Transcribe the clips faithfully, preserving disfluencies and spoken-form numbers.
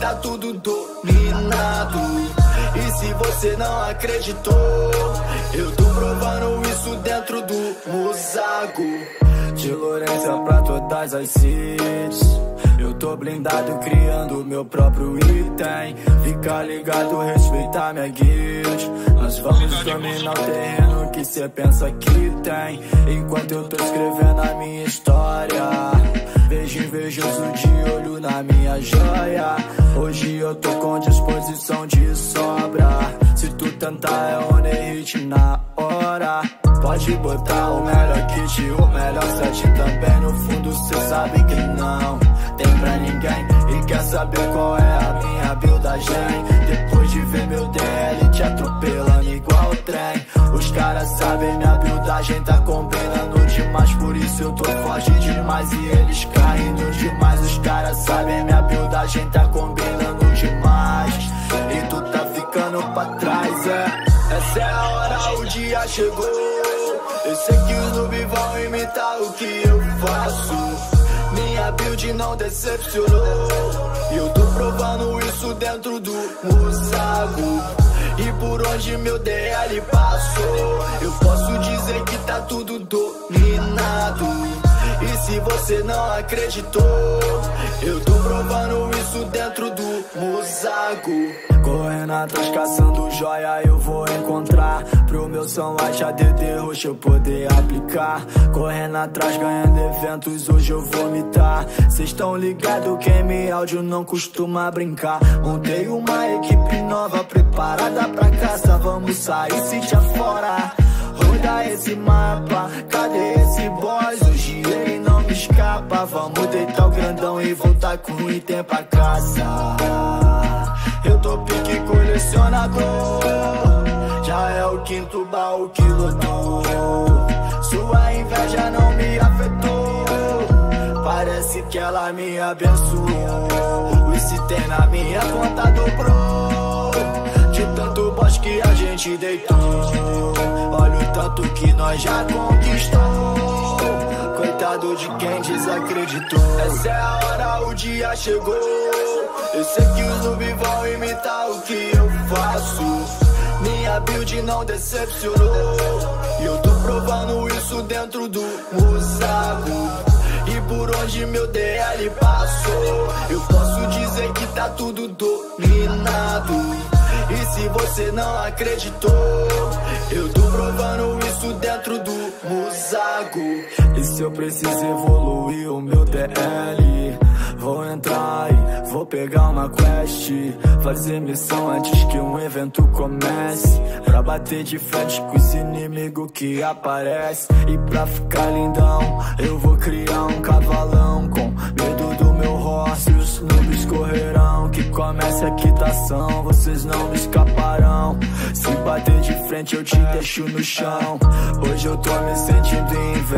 tá tudo dominado. E se você não acreditou, eu tô provando isso dentro do Musago. De Lourenço pra todas as cities, eu tô blindado criando meu próprio item. Fica ligado, respeitar minha guild. Nós vamos dominar o terreno que cê pensa que tem. Enquanto eu tô escrevendo a minha história, vejo invejoso de olho na minha joia. Hoje eu tô com disposição de sobra. Se tu tentar é on the hit na hora. Pode botar o melhor kit, o melhor set também. No fundo cê sabe que não tem pra ninguém. E quer saber qual é a minha buildagem? Depois de ver meu D L te atropelando igual o trem. Os caras sabem minha buildagem tá combinando demais. Por isso eu tô forte demais e eles caindo demais. Os caras sabem minha buildagem tá combinando demais. E tu tá ficando pra trás, é. Essa é a hora, o dia chegou. Eu sei que os noob vão imitar o que eu faço. Minha build não decepcionou. E eu tô provando isso dentro do Musago. E por onde meu D L passou, eu posso dizer que tá tudo dominado. E se você não acreditou, eu tô provando isso dentro do Musago. Correndo atrás, caçando joia, eu vou encontrar. Pro meu som H D D roxo eu poder aplicar. Correndo atrás, ganhando eventos, hoje eu vou mitar. Cês tão ligado que M Áudio não costuma brincar. Montei uma equipe nova, preparada pra caça. Vamos sair city afora, roda esse mapa. Cadê esse boss? Hoje ele não me escapa. Vamos deitar o grandão e voltar com o item pra caça. Eu tô pique colecionador, já é o quinto baú que lotou. Sua inveja não me afetou, parece que ela me abençoou. E se tem na minha conta dobrou, de tanto boss que a gente deitou. Olha o tanto que nós já conquistou, coitado de quem desacreditou. Essa é a hora, o dia chegou. Eu sei que os noob vão imitar o que eu faço. Minha build não decepcionou. E eu tô provando isso dentro do Musago. E por onde meu D L passou, eu posso dizer que tá tudo dominado. E se você não acreditou, eu tô provando isso dentro do Musago. E se eu preciso evoluir o meu D L, vou entrar e vou pegar uma quest, fazer missão antes que um evento comece, pra bater de frente com esse inimigo que aparece. E pra ficar lindão, eu vou criar um cavalão com medo do meu horse. Os noobs correrão, que comece a quitação. Vocês não me escaparão, se bater de frente eu te deixo no chão. Hoje eu tô me sentindo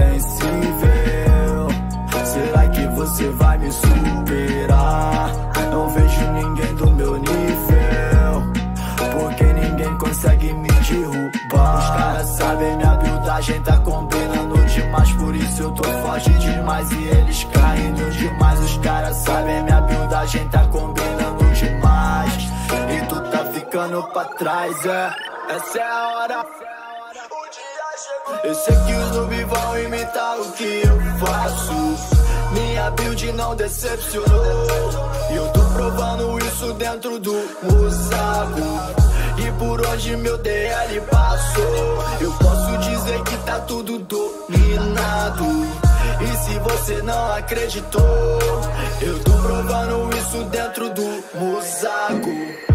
invencível. Será que você vai me superar? Não vejo ninguém do meu nível, porque ninguém consegue me derrubar. Os caras sabem minha buildagem tá combinando demais. Por isso eu tô forte demais e eles caindo demais. Os caras sabem minha buildagem tá combinando demais. E tu tá ficando pra trás, é. Essa é a hora, eu sei que os noob vão imitar o que eu faço. Minha build não decepcionou. E eu tô provando isso dentro do Musago. E por onde meu D L passou, eu posso dizer que tá tudo dominado. E se você não acreditou, eu tô provando isso dentro do Musago.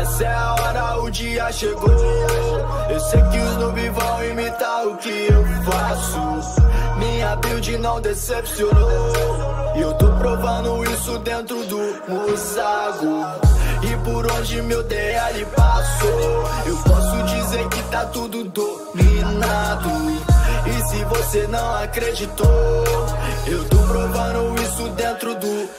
Essa é a hora, o dia chegou. Eu sei que os noobs vão imitar o que eu faço. Minha build não decepcionou, e eu tô provando isso dentro do Musago. E por onde meu D L passou, eu posso dizer que tá tudo dominado. E se você não acreditou, eu tô provando isso dentro do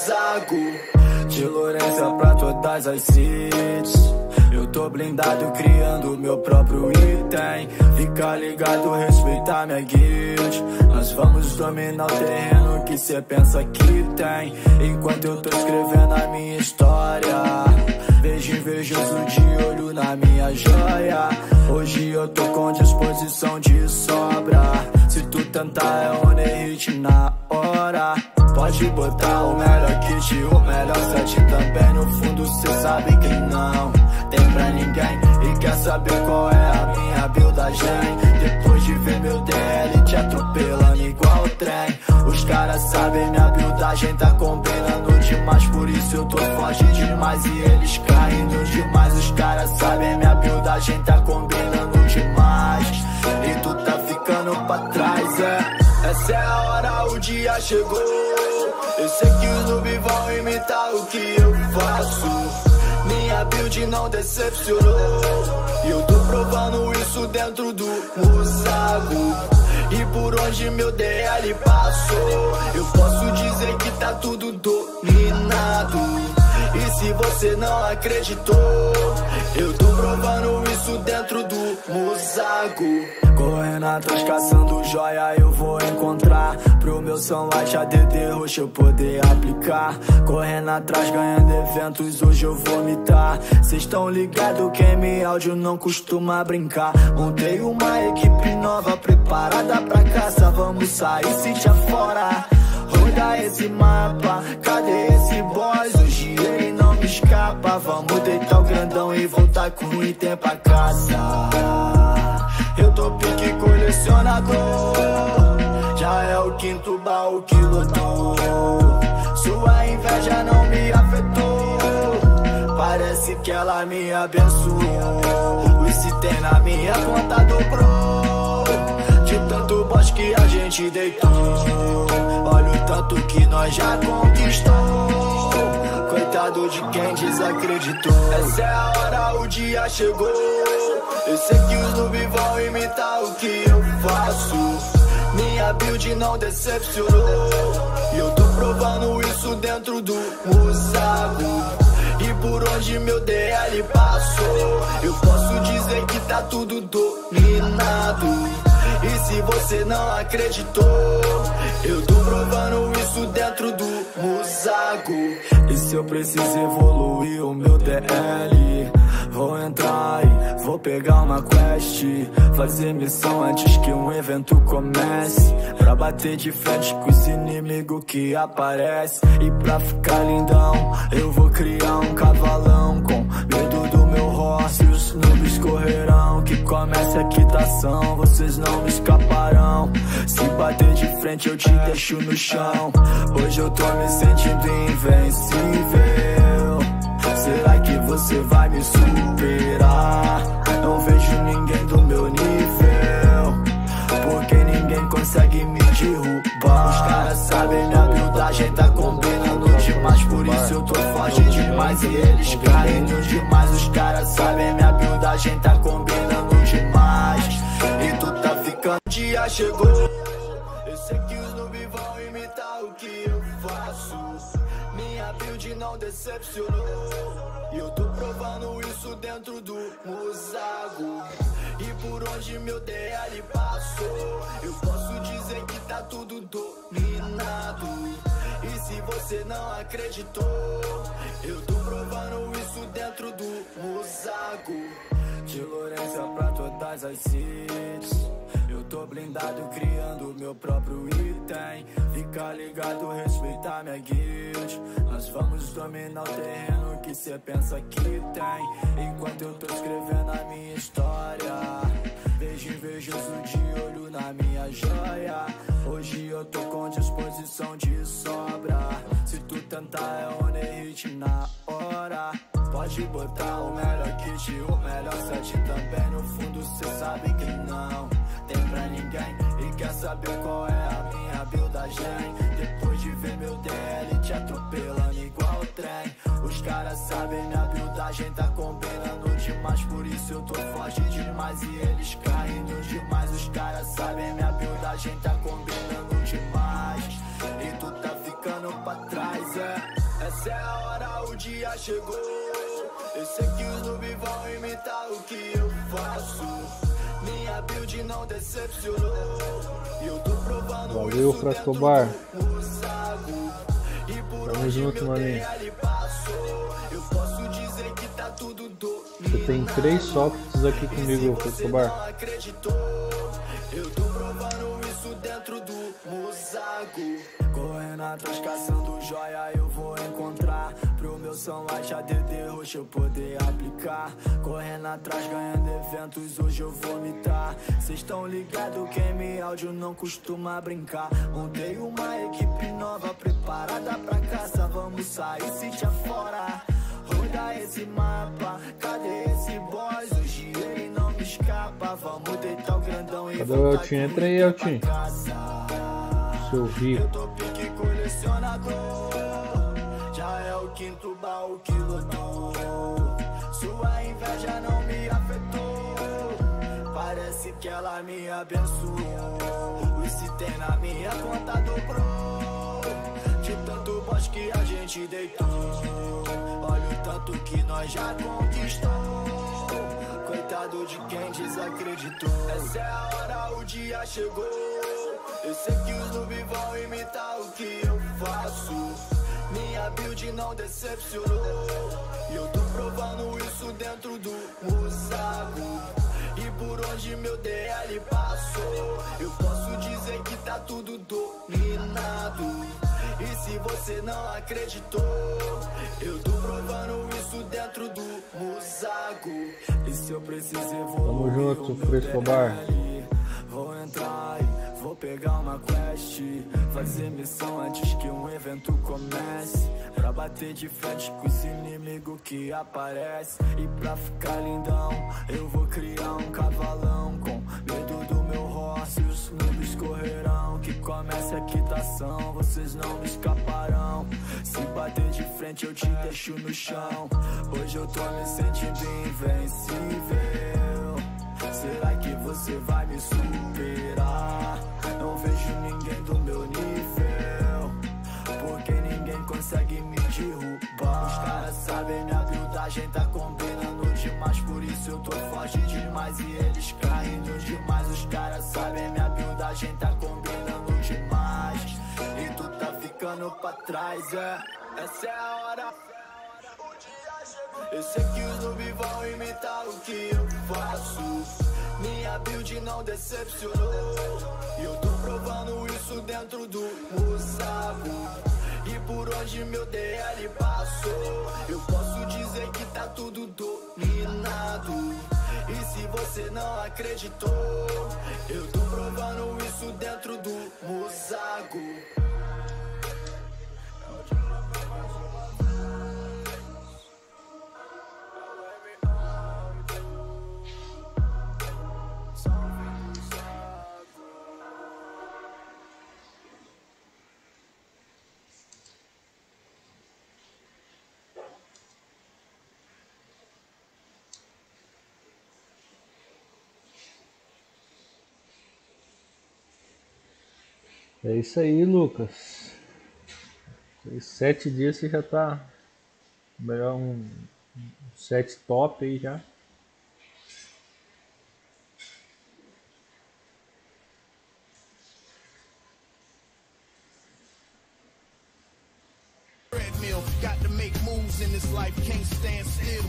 Musago. De Lourença pra todas as cities, eu tô blindado criando meu próprio item. Fica ligado, respeitar minha guild. Nós vamos dominar o terreno que cê pensa que tem. Enquanto eu tô escrevendo a minha história, vejo invejoso de olho na minha joia. Hoje eu tô com disposição de sobra. Se tu tentar é on hit na hora. Pode botar o melhor kit, o melhor set também. No fundo cê sabe que não tem pra ninguém. E quer saber qual é a minha buildagem? Depois de ver meu D L te atropelando igual trem. Os caras sabem minha buildagem tá combinando demais. Por isso eu tô forte demais e eles caindo demais. Os caras sabem minha buildagem tá combinando demais. E tu tá ficando pra trás, é. Essa é a hora, o dia chegou. Eu sei que os noobs vão imitar o que eu faço. Minha build não decepcionou, e eu tô provando isso dentro do Musago. E por onde meu D L passou, eu posso dizer que tá tudo dominado. E se você não acreditou, eu tô provando isso dentro do Musago. Correndo atrás, caçando joia, eu vou encontrar. Pro meu sunlight A D D roxo eu poder aplicar. Correndo atrás, ganhando eventos, hoje eu vou mitar. Cês tão ligado que M áudio não costuma brincar. Montei uma equipe nova, preparada pra caça. Vamos sair city afora, roda esse mapa. Cadê esse boss? Hoje ele não me escapa. Vamos deitar o grandão e voltar com o item pra casa. Eu tô pique colecionador, já é o quinto baú que lotou. Sua inveja não me afetou, parece que ela me abençoou. O se tem na minha conta dobrou, de tanto boss que a gente deitou. Olha o tanto que nós já conquistou, coitado de quem desacreditou. Essa é a hora, o dia chegou. Eu sei que os noobs vão imitar o que eu faço. Minha build não decepcionou, e eu tô provando isso dentro do Musago. E por onde meu D L passou, eu posso dizer que tá tudo dominado. E se você não acreditou, eu tô provando isso dentro do Musago. E se eu preciso evoluir o meu D L, vou entrar e vou pegar uma quest, fazer missão antes que um evento comece, pra bater de frente com os inimigos que aparecem. E pra ficar lindão, eu vou criar um cavalão com medo do meu horse. E os noobs correrão, que comece a quitação. Vocês não me escaparão, se bater de frente eu te deixo no chão. Hoje eu tô me sentindo invencível. Será que você vai me superar? Não vejo ninguém do meu nível, porque ninguém consegue me derrubar. Os caras sabem minha buildagem tá combinando demais. Por isso eu tô forte demais e eles caindo demais. Os caras sabem minha buildagem tá combinando demais. E tu tá ficando, o dia chegou. Eu sei que os noobs vão imitar o que eu faço. Minha build não decepcionou, e eu tô provando isso dentro do Musago. E por onde meu D L passou, eu posso dizer que tá tudo dominado. E se você não acreditou, eu tô provando isso dentro do Musago. De Lourença pra todas as cities, eu tô blindado criando meu próprio item. Fica ligado, respeitar minha guild. Nós vamos dominar o terreno que cê pensa que tem. Enquanto eu tô escrevendo a minha história, vejo invejoso de olho na minha joia. Hoje eu tô com disposição de sobra. Se tu tentar é on hit na hora. Pode pode botar o melhor kit, o melhor set também. No fundo cê sabe que não tem pra ninguém. E quer saber qual é a minha buildagem? Depois de ver meu D L te atropelando igual o trem. Os caras sabem minha buildagem tá combinando demais, por isso eu tô forte demais e eles caindo demais. Os caras sabem minha buildagem tá combinando demais e tu tá ficando pra trás, é. Essa é a hora, o dia chegou. Eu sei que os noob vão imitar o que eu faço. Minha build não decepcionou e eu tô provando. Valeu, isso Frescobar. E por Tamo junto, maninho. eu posso dizer que tá tudo dominado. Você tem três softs aqui comigo, Frescobar. Eu tô provando isso dentro do Musago. Correndo atrás, caçando joia, eu vou encontrar. Pro meu sunlight A D D roxo eu poder aplicar. Correndo atrás, ganhando eventos, hoje eu vou vomitar. Cês tão ligado que M áudio não costuma brincar. Montei uma equipe nova, preparada pra caça. Vamos sair sítio afora. Roda esse mapa, cadê esse boss? Hoje ele não me escapa. Vamos deitar o grandão e cadê o Eltin? Entra aí, Eltin. Seu rico. Eu tô pique colecionador. Já é o quinto baú que lotou. Sua inveja não me afetou. Parece que ela me abençoou. O se tem na minha conta dobrou. De tanto boss que a gente deitou. Olha o tanto que nós já conquistou. Coitado de quem desacreditou. Essa é a hora, o dia chegou. Eu sei que os noob vão imitar o que eu faço. Minha build não decepcionou e eu tô provando isso dentro do Musago. E por onde meu D L passou, eu posso dizer que tá tudo dominado. E se você não acreditou, eu tô provando isso dentro do Musago. E se eu preciso evoluir, tamo junto, Frescobar. vou entrar e vou pegar uma quest, fazer missão antes que um evento comece, pra bater de frente com os inimigos que aparecem. E pra ficar lindão, eu vou criar um cavalão com medo do meu horse. Os noobs correrão, que comece a quitação, vocês não me escaparão. Se bater de frente eu te deixo no chão. Hoje eu tô me sentindo invencível. Será que você vai me superar? Não vejo ninguém do meu nível, porque ninguém consegue me derrubar. Os caras sabem minha buildagem tá combinando demais, por isso eu tô forte demais e eles caindo demais. Os caras sabem minha buildagem tá combinando demais e tu tá ficando pra trás, é. Essa é a hora. Eu sei que os noob vão imitar o que eu faço. Minha build não decepcionou e eu tô provando isso dentro do Musago. E por onde meu D L passou, eu posso dizer que tá tudo dominado. E se você não acreditou, eu tô provando isso dentro do Musago. É isso aí, Lucas. Em sete dias você já tá melhor um, um set top aí já. Got to make moves in this life, can't stand still.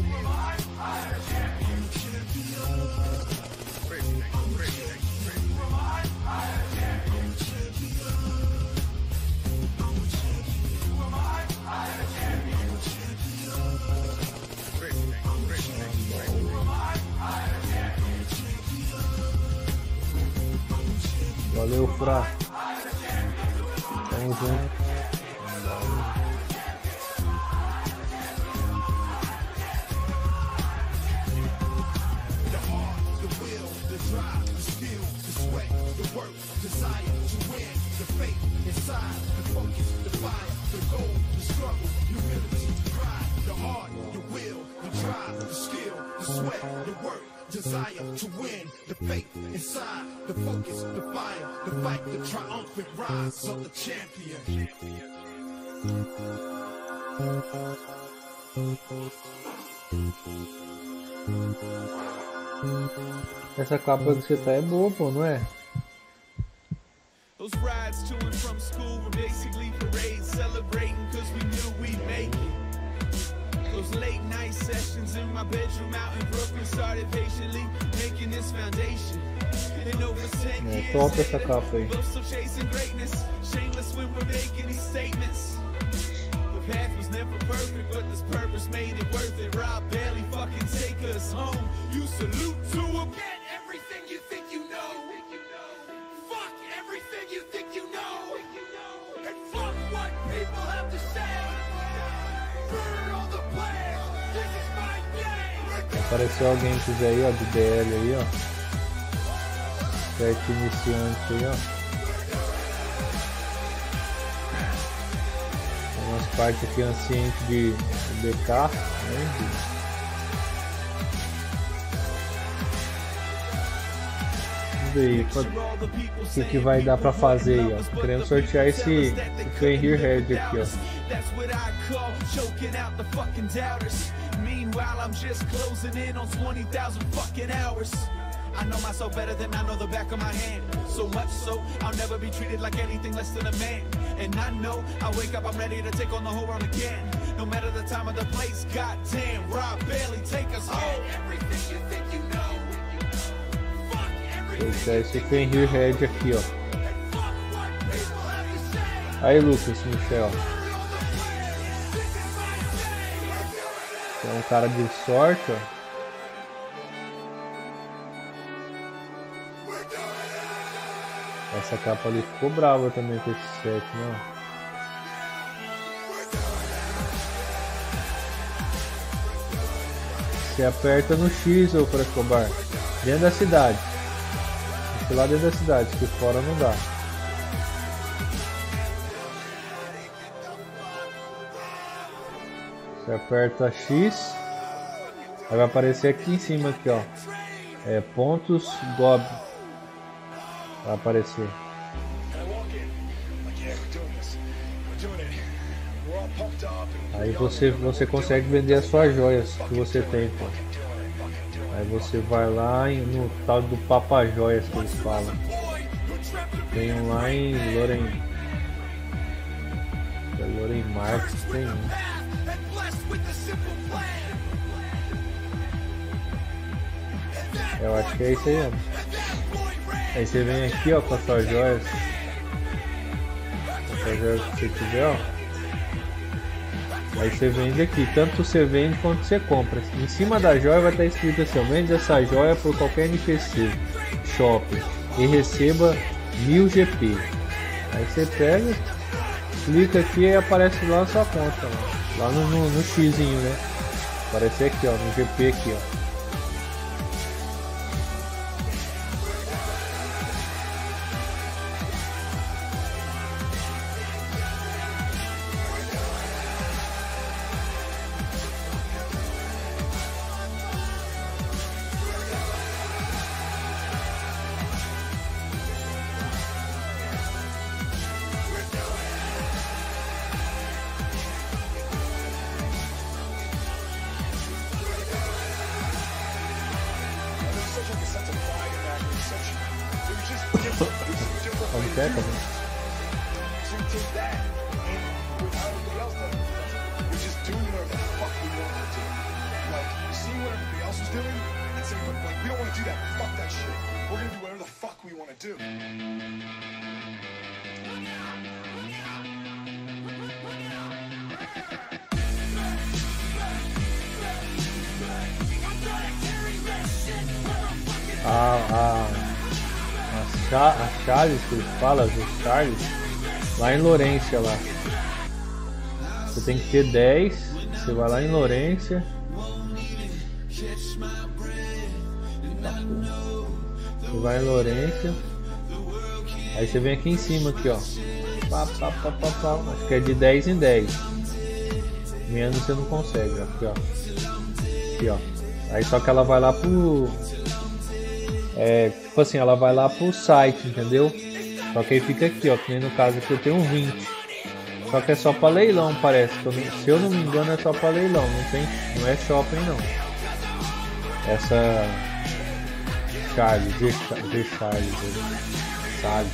Valeu, Fra. Tamo junto. the work, desire to win, the faith inside, the focus, the fire, the fight, the triumphant rise of the champion. Essa capa que você tá é boa, pô, não é? Those rides to and from school were basically parades, celebrating cause we knew we'd make it. Those late night sessions in my bedroom out in Brooklyn started patiently making this foundation. And over ten É years, top essa capa aí. both still chasing greatness, shameless when we're making these statements. The path was never perfect, but this purpose made it worth it. Rob barely fucking take us home. You salute to him. Get everything you think you know. Fuck everything you think you know. And fuck what people have to say. Burn all the plans. This is my day. Apareceu alguém que quiser aí, ó, do D L aí, ó. Sete iniciante aí, ó. Tem umas partes aqui ancientes de B K, né? Vamos ver aí o que, que vai dar pra fazer aí, ó. Querendo sortear esse, esse Flame Here Head aqui, ó. That's what I call choking out the fucking doubters. Meanwhile, I'm just closing in on twenty thousand fucking hours. I know myself better than I know the back of my hand. So much so, I'll never be treated like anything less than a man. And I know, I wake up, I'm ready to take on the whole world again. No matter the time or the place, goddamn, Rob Bailey, take us home. Everything you think you know. Fuck everything. Esse é esse Flame Here Head aqui, ó. Fuck what people have to say. Aí, Lucas, Michel. É um cara de sorte, ó. Essa capa ali ficou brava também com esse set, né? Você aperta no X, ô Frescobar. Dentro da cidade. Aqui lá dentro da cidade, que fora não dá. Você aperta X, aí vai aparecer aqui em cima aqui, ó, é pontos Gob, vai aparecer. Aí você você consegue vender as suas joias que você tem, pô. Aí você vai lá em, no tal do Papa Joias que eles falam. Tem um lá em Loren, é Loren Marques, tem um. Eu acho que é isso aí, ó. Aí você vem aqui, ó, com as suas joias. Com as suas joias que você quiser, ó. Aí você vende aqui, tanto você vende quanto você compra. Em cima da joia vai estar escrito assim: vende essa joia por qualquer N P C shopping e receba mil G P. Aí você pega, clica aqui e aparece lá na sua conta, ó. Lá no, no, no xizinho, né? Aparece aqui, ó, no G P aqui, ó. Como que é, cara? Ah, ah, as, cha as Charles que eles falam, os Charles, lá em Lorência lá. Você tem que ter dez, você vai lá em Lorência. Você vai em Lorência. Aí você vem aqui em cima aqui, ó. Pá, pá, pá, pá, pá. Acho que é de dez em dez. Menos você não consegue, ó. Aqui, ó. Aqui, ó. Aí só que ela vai lá pro... É, tipo assim, ela vai lá pro site, entendeu? Só que aí fica aqui, ó, que nem no caso aqui eu tenho vinte. Só que é só pra leilão, parece. Se eu não me engano é só pra leilão, não, tem, não é shopping não. Essa... Charles, G. Charles, Charles,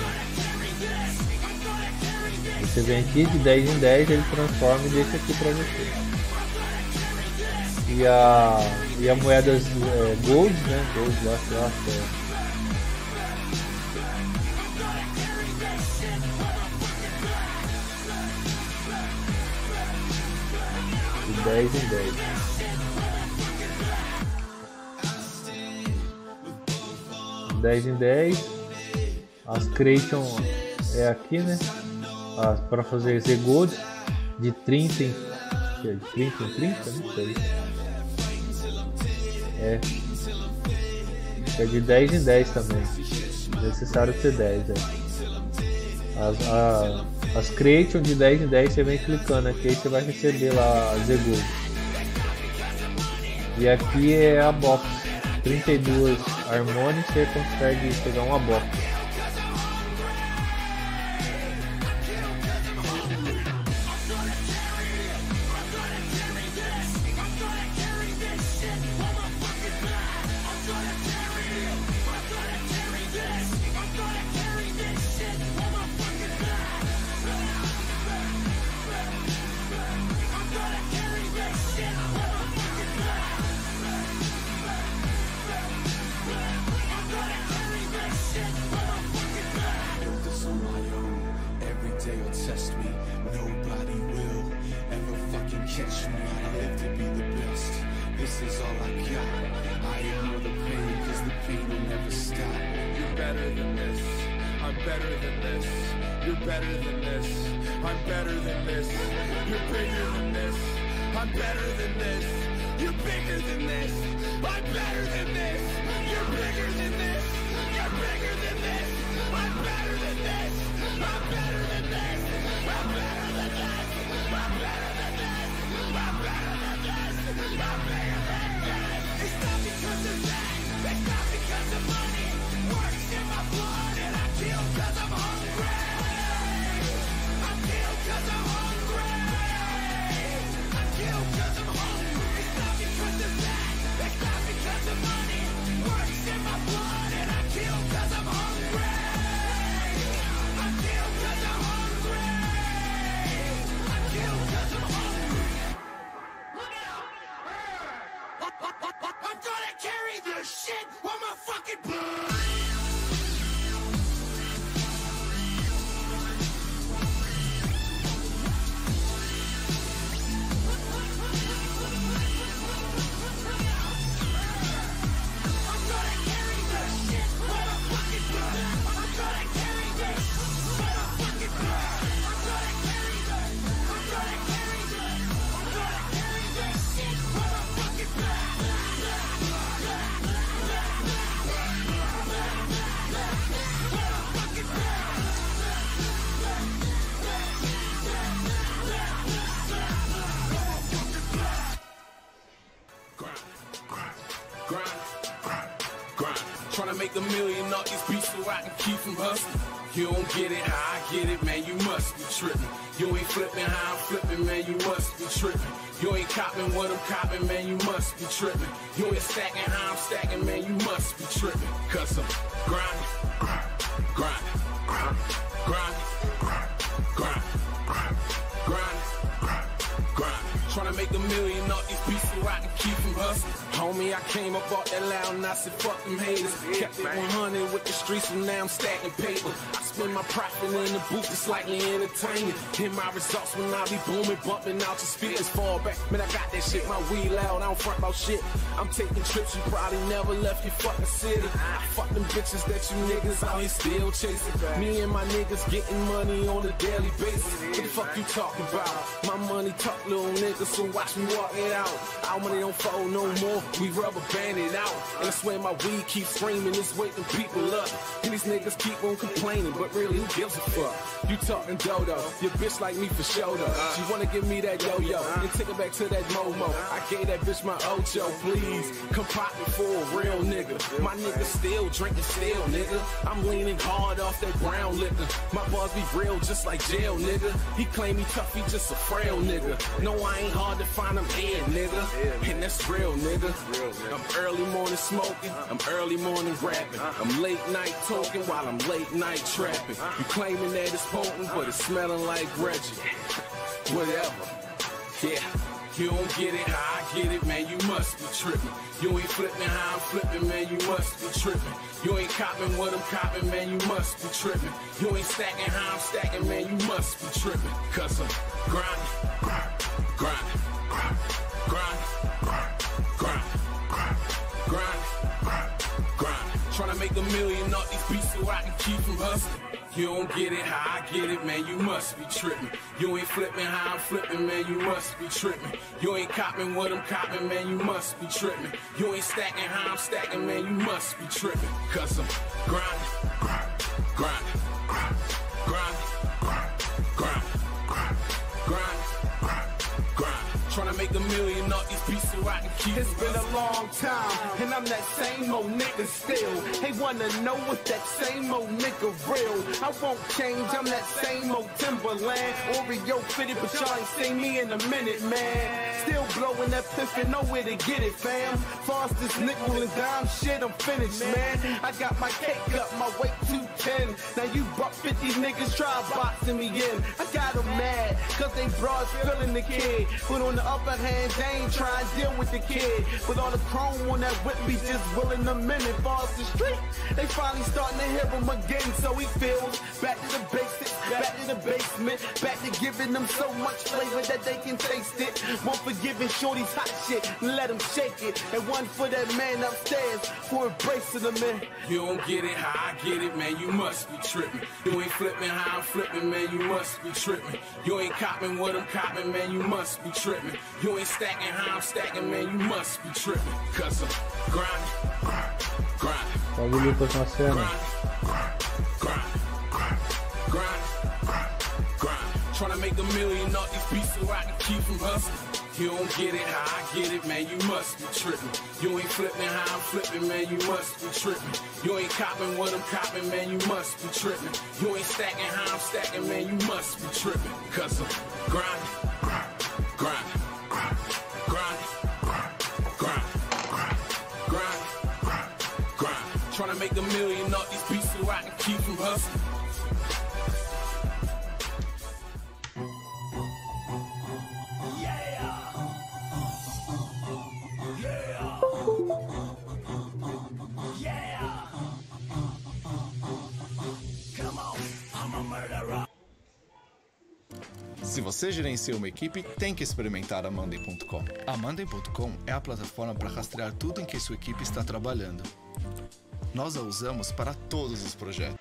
aí você vem aqui de dez em dez, ele transforma e deixa aqui pra você. E a, e a moeda é, Gold, né? Gold lá, sei lá, é. De dez em dez. dez em dez. As Creation é aqui, né? Para fazer Z Gold de trinta em de trinta em trinta, não sei. É. É de dez em dez também. Necessário ter dez, é. As, a, as Creation de dez em dez você vem clicando aqui, aí você vai receber lá a Z Gold. E aqui é a box. trinta e duas Harmony, você consegue pegar uma box. Make a million off these beats so I can keep from hustling. You don't get it how I get it, man, you must be tripping. You ain't flipping how I'm flipping, man, you must be tripping. You ain't copping what I'm copping, man, you must be tripping. You ain't stacking how I'm stacking, man, you must be tripping. Cause I'm grinding, grinding, grinding, grinding, grinding, grinding, grinding, grinding. Tryna make a million off these beats so I can keep from hustling. Homie, I came up off that loud and I said fuck them haters. Kept it one hundred with the streets and now I'm stacking paper. I spend my profit in the booth, it's slightly entertaining. Hear my results when I be booming, bumping out your speakers. Fall back, man, I got that shit, my weed loud, I don't front about shit. I'm taking trips, you probably never left your fucking city. Fuck them bitches that you niggas out here still chasing. Me and my niggas getting money on a daily basis. What the fuck you talking about? My money talk, little nigga, so watch me walk it out. Our money don't fold no more, we rubber band it out. And I swear my weed keeps screaming, it's waking people up. And these niggas keep on complaining, but really who gives a fuck? You talking dodo, your bitch like me for show though. She wanna give me that yo-yo, and take it back to that Momo. I gave that bitch my Ocho, please, come pop me for a real nigga. My nigga still drinking still, nigga. I'm leaning hard off that brown liquor. My bars be real just like jail, nigga. He claim he tough, he just a frail nigga. No, I ain't hard to find him here, nigga. And that's real, nigga. I'm early morning smoking, I'm early morning rapping. I'm late night talking while I'm late night trapping. You claiming that it's potent, but it's smelling like Reggie. Whatever, yeah. You don't get it how I get it, man, you must be tripping. You ain't flipping how I'm flipping, man, you must be tripping. You ain't copping what I'm copping, man, you must be tripping. You ain't stacking how I'm stacking, man, you must be tripping. Cause I'm grinding, grinding, grinding, grinding, grinding, grinding, grinding. Trying to make a million off these beats so I can keep from hustling. You don't get it how I get it, man, you must be tripping. You ain't flipping how I'm flipping, man, you must be tripping. You ain't copping what I'm copping, man, you must be tripping. You ain't stacking how I'm stacking, man, you must be tripping. Cause I'm grinding, grinding, grinding, grinding, grinding, grinding, grinding. Trying to make a million off these beats so I can keep. It's been a long time, and I'm that same old nigga still. They wanna know if that same old nigga real. I won't change, I'm that same old Timberland. Oreo fitted, but y'all ain't seen me in a minute, man. Still blowing that piff and nowhere to get it, fam. Foster's nickel and dime shit, I'm finished, man. I got my cake up, my weight two ten. Now you buck fifty niggas try boxing me in. I got them mad, cause they broads feeling the kid. But on the upper hand, they ain't trying to deal with the kid. With all the chrome on that whip, be just willing a minute. Falls the street, they finally starting to hear him again, so he feels back to the basics, back to the basement, back to giving them so much flavor that they can taste it. One for giving shorties hot shit, let them shake it, and one for that man upstairs for embracing them in. You don't get it how I get it, man, you must be tripping. You ain't flipping how I'm flipping, man, you must be tripping. You ain't copping what I'm copping, man, you must be tripping. You ain't stacking how I'm stacking, man, you must be tripping. Cause I'm grinding, grinding, grinding, Pagulitos na cena. grinding, grinding, grinding, grinding. Trying to make a million off these beats so I can keep from hustling. You don't get it how I get it, man, you must be tripping. You ain't flipping how I'm flipping, man, you must be tripping. You ain't copping what I'm copping, man, you must be tripping. You ain't stacking how I'm stacking, man, you must be tripping. Cause I'm grinding, grinding, grinding, grinding, grinding, grinding, grinding. Trying to make a million off these beats so I can keep from hustling. Se você gerencia uma equipe, tem que experimentar a Monday ponto com. A Monday ponto com é a plataforma para rastrear tudo em que sua equipe está trabalhando. Nós a usamos para todos os projetos.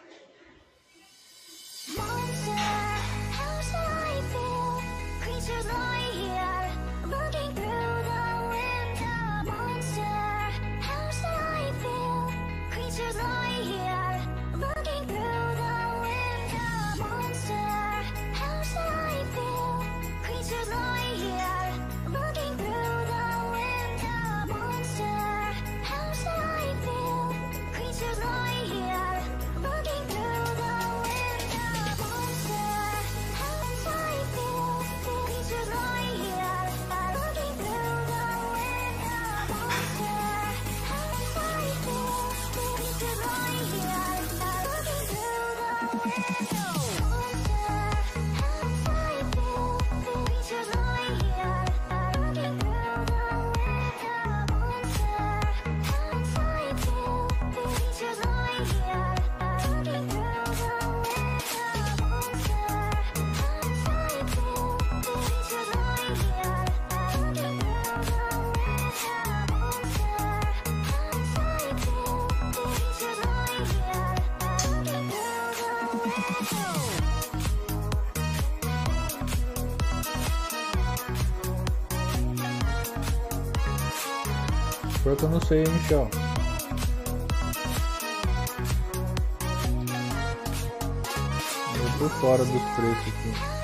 Looking Pior que eu não sei, hein, Michel. Eu tô fora dos preços aqui.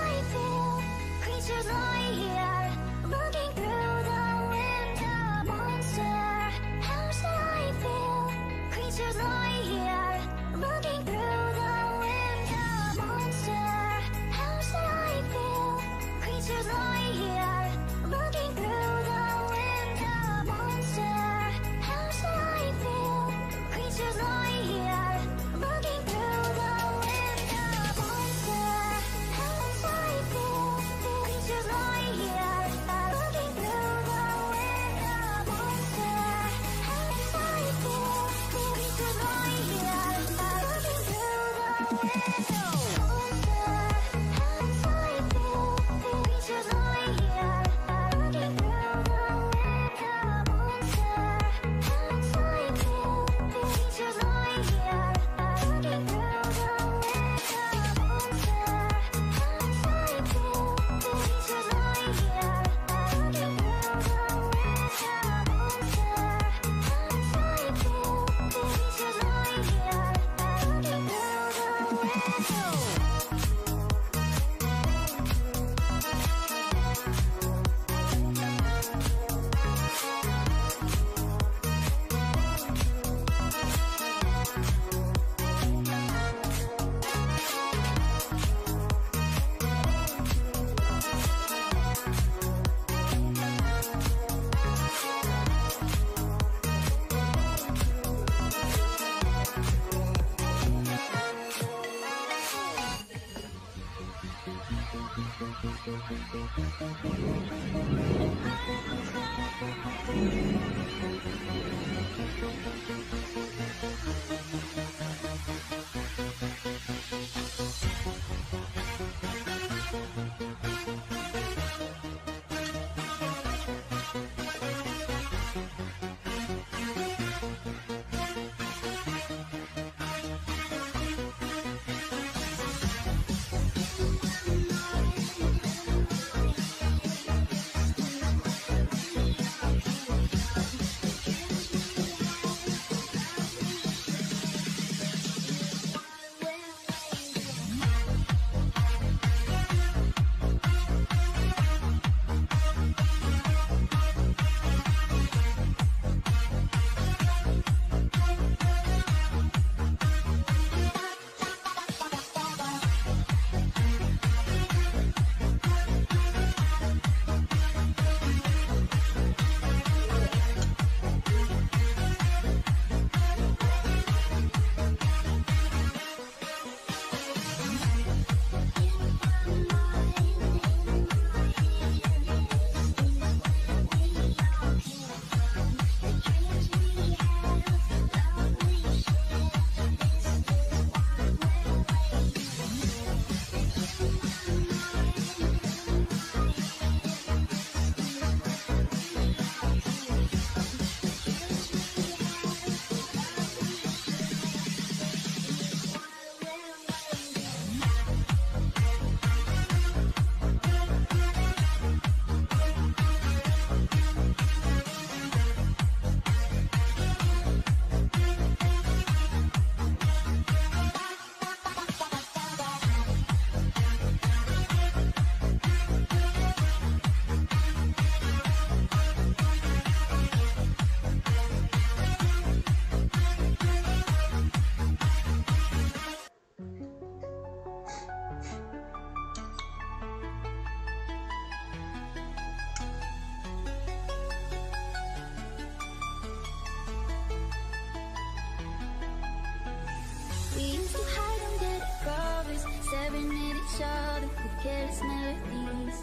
careless melodies.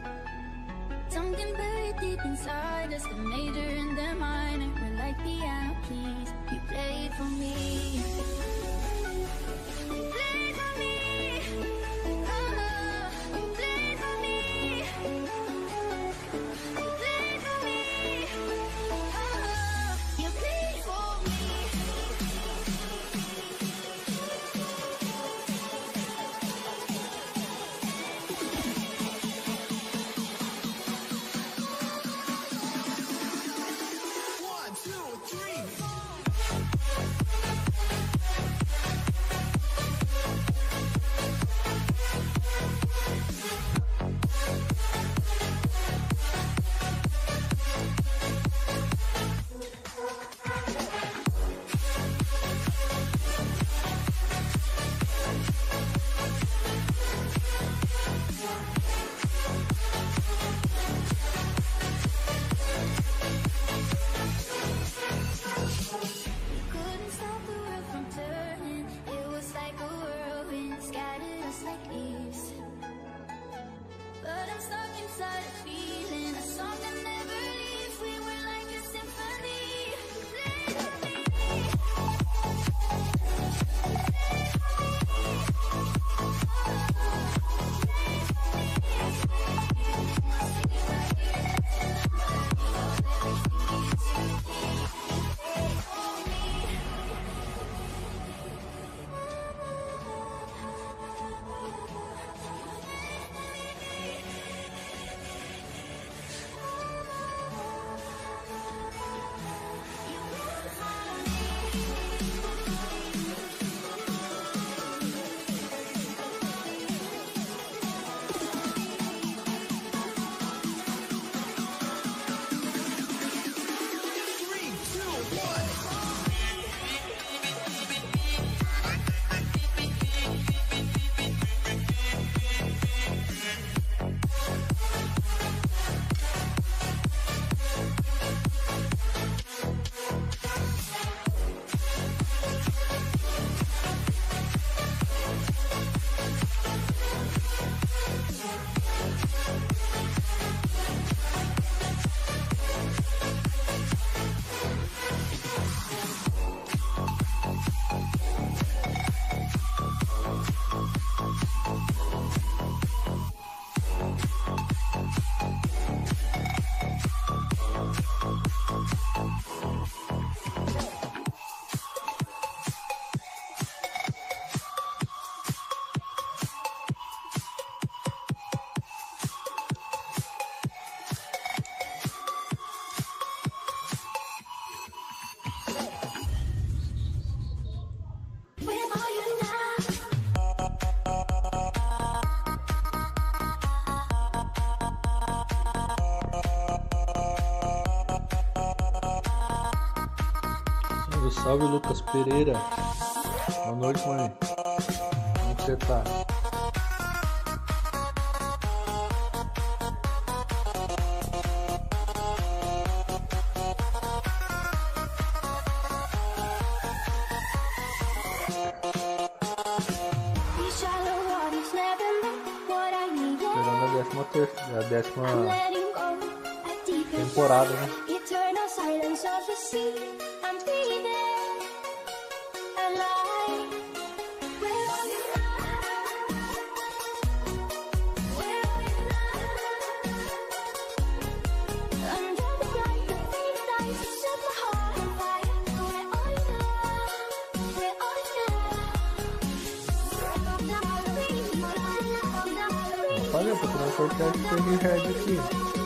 Something buried deep inside us, the major and the minor were like piano keys. You played for me. You played for me. Oh, you played for me. You played for me. Oh, you played for me. Salve, salve, Lucas Pereira. Boa noite, mãe. Como você tá? Chegando a décima, ter... a décima temporada, né? Eternal silence of the sea. I'm breathing alive. Where are you now? Where are you now? Under the light, the faded lights you set my heart on fire. Where are you now? Where are you now? Olha, eu tô tirando sorteio de Terry Red aqui.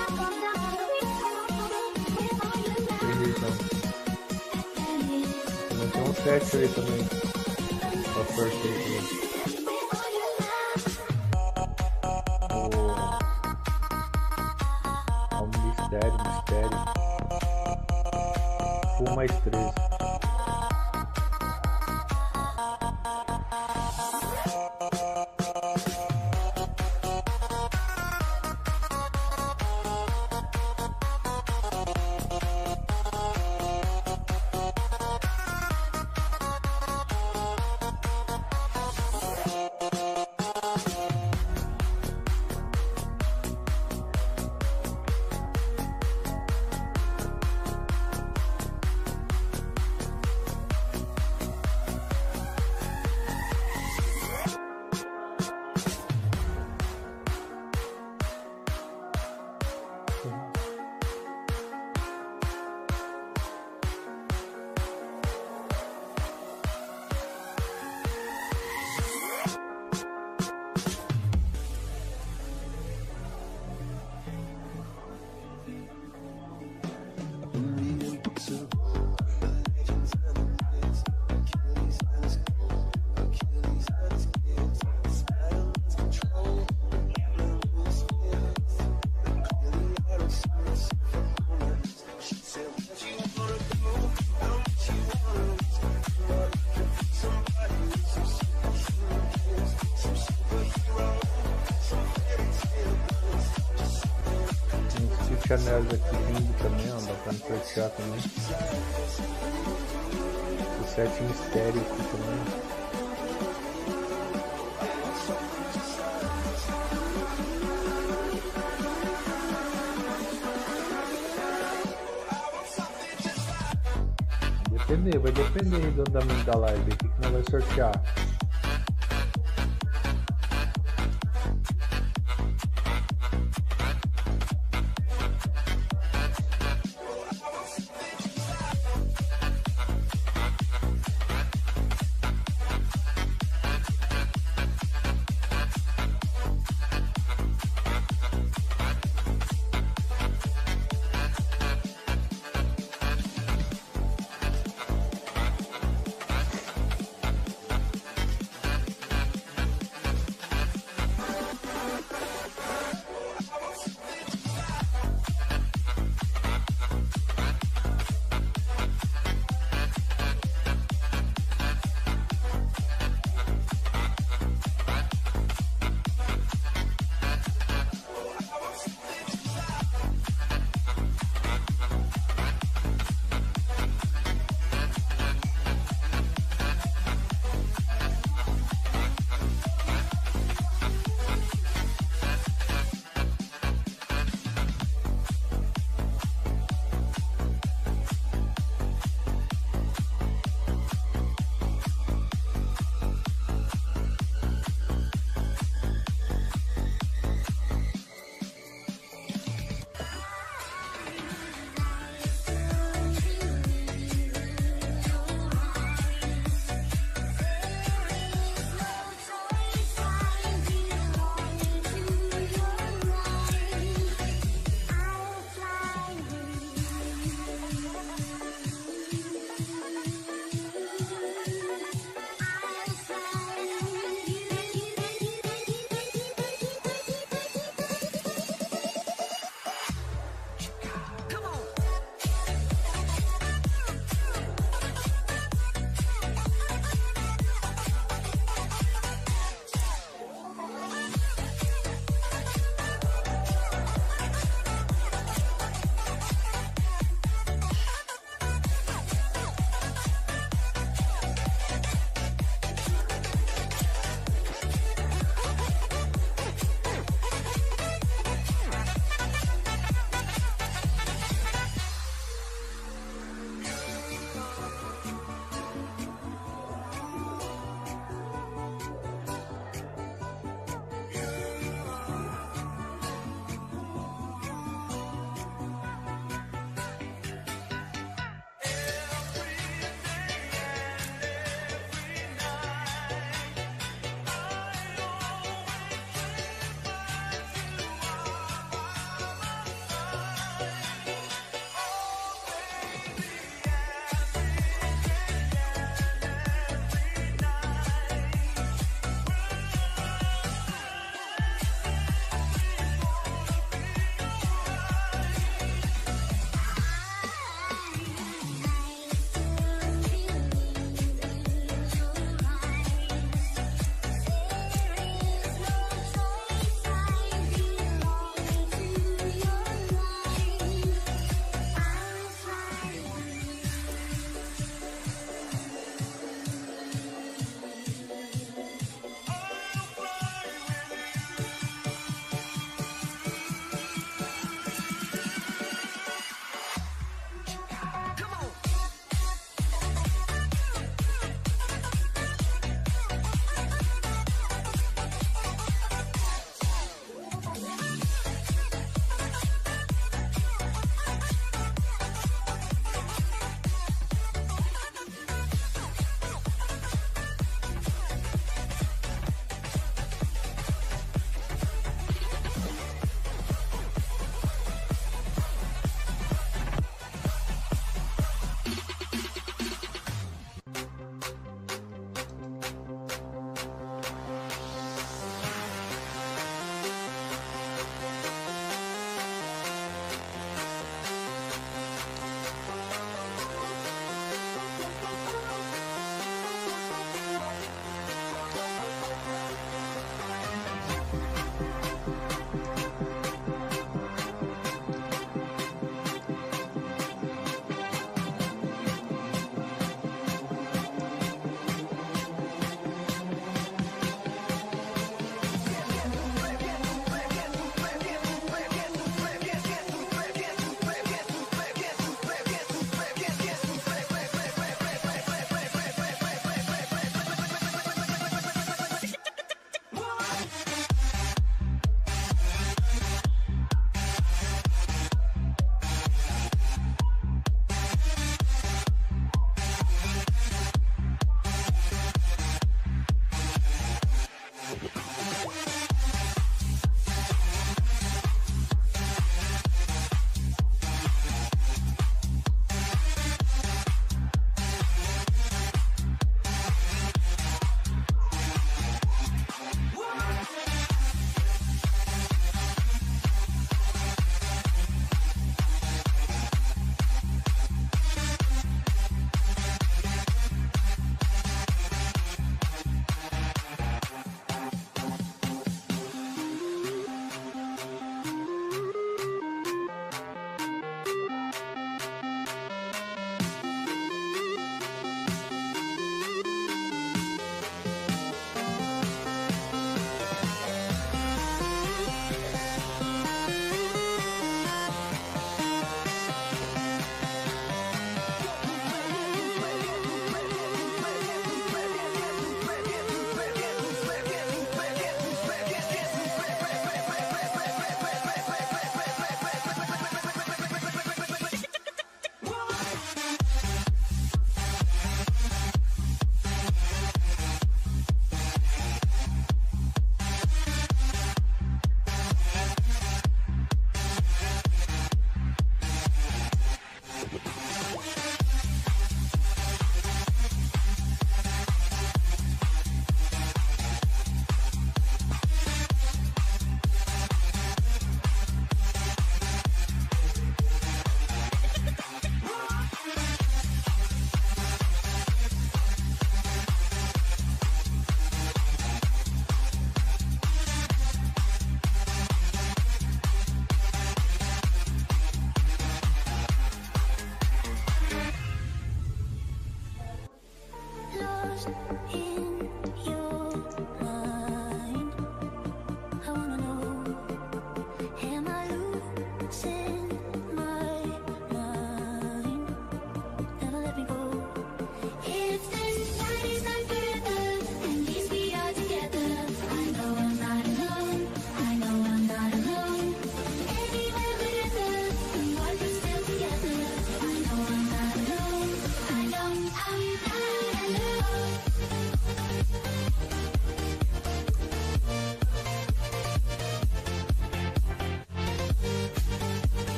Também tem um teste aí também. Pra sorteio também. O um mistério, mistério. Um mais três. Chanelas aqui vindo também, ó, dá pra me sortear também. O sete mistério aqui também. Vai depender, vai depender do andamento da live, o que nós vamos sortear.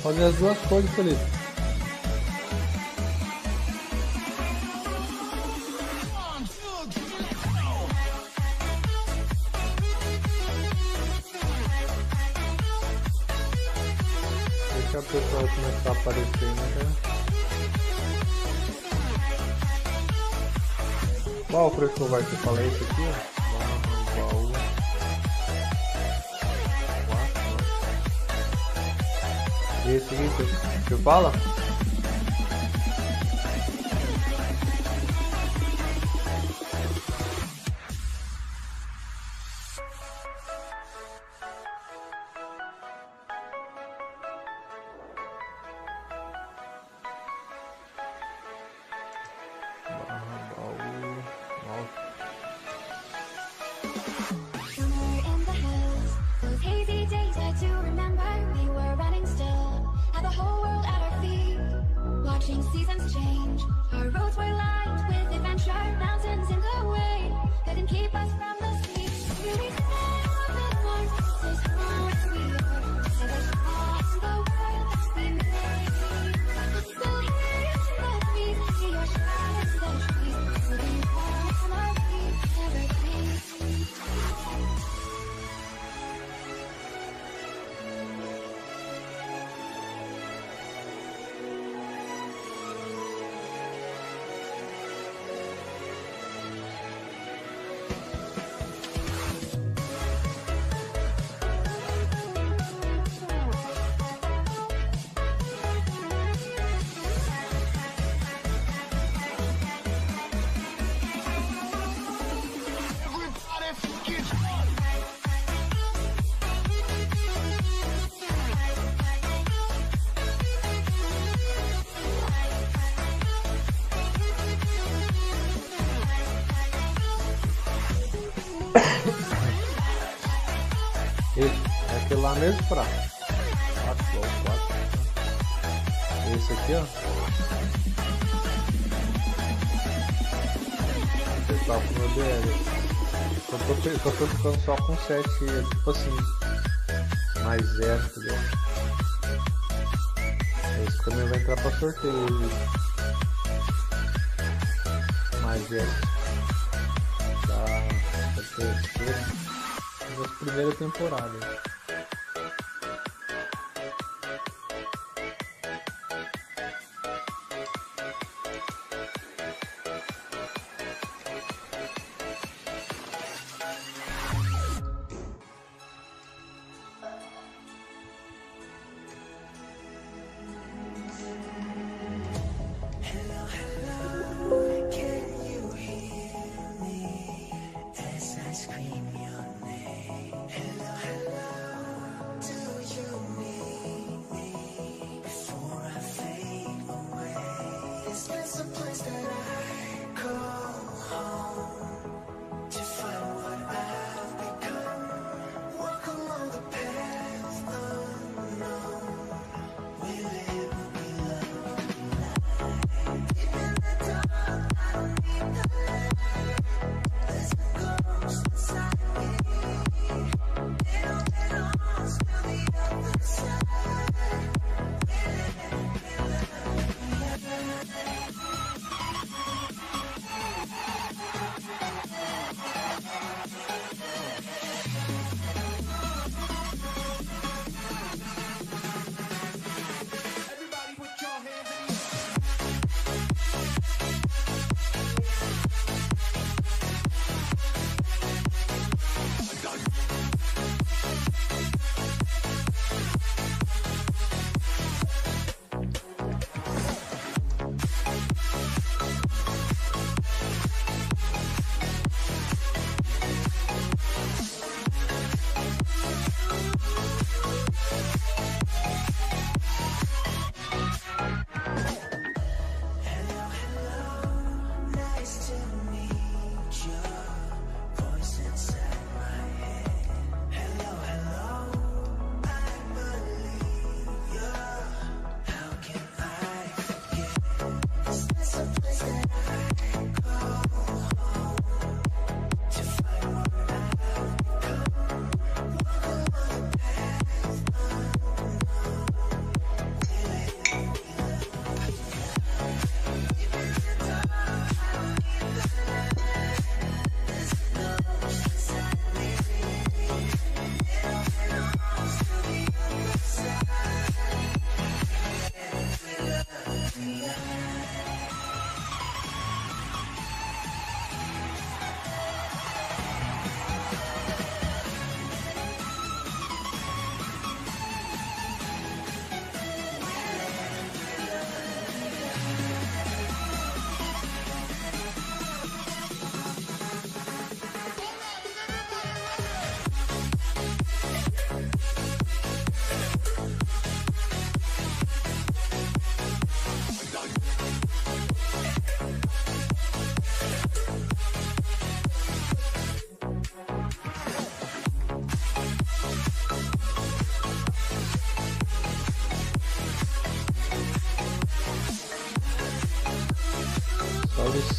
Fazer as duas coisas, Felipe. Deixa a pessoa começar a aparecer, né? Qual o preço vai que eu falei isso aqui, ó? Baú. E esse aqui, você fala? Seasons change, our roads were lined with adventure, mountains in the way, couldn't keep us from the sea. Here we stand on the north, so strong we are, so across the world we made. So here in the breeze, see your shadows the trees, moving far from our feet, evergreen. Esse é aquele lá mesmo, pra quatro, quatro. Esse aqui, ó. Você tá com o meu D L. Eu tô, eu tô ficando só com sete, tipo assim, mais zero, entendeu? Esse também vai entrar pra sorteio. Mais zero. Da, da terceira. Da primeira temporada. As I scream your name, hello, hello.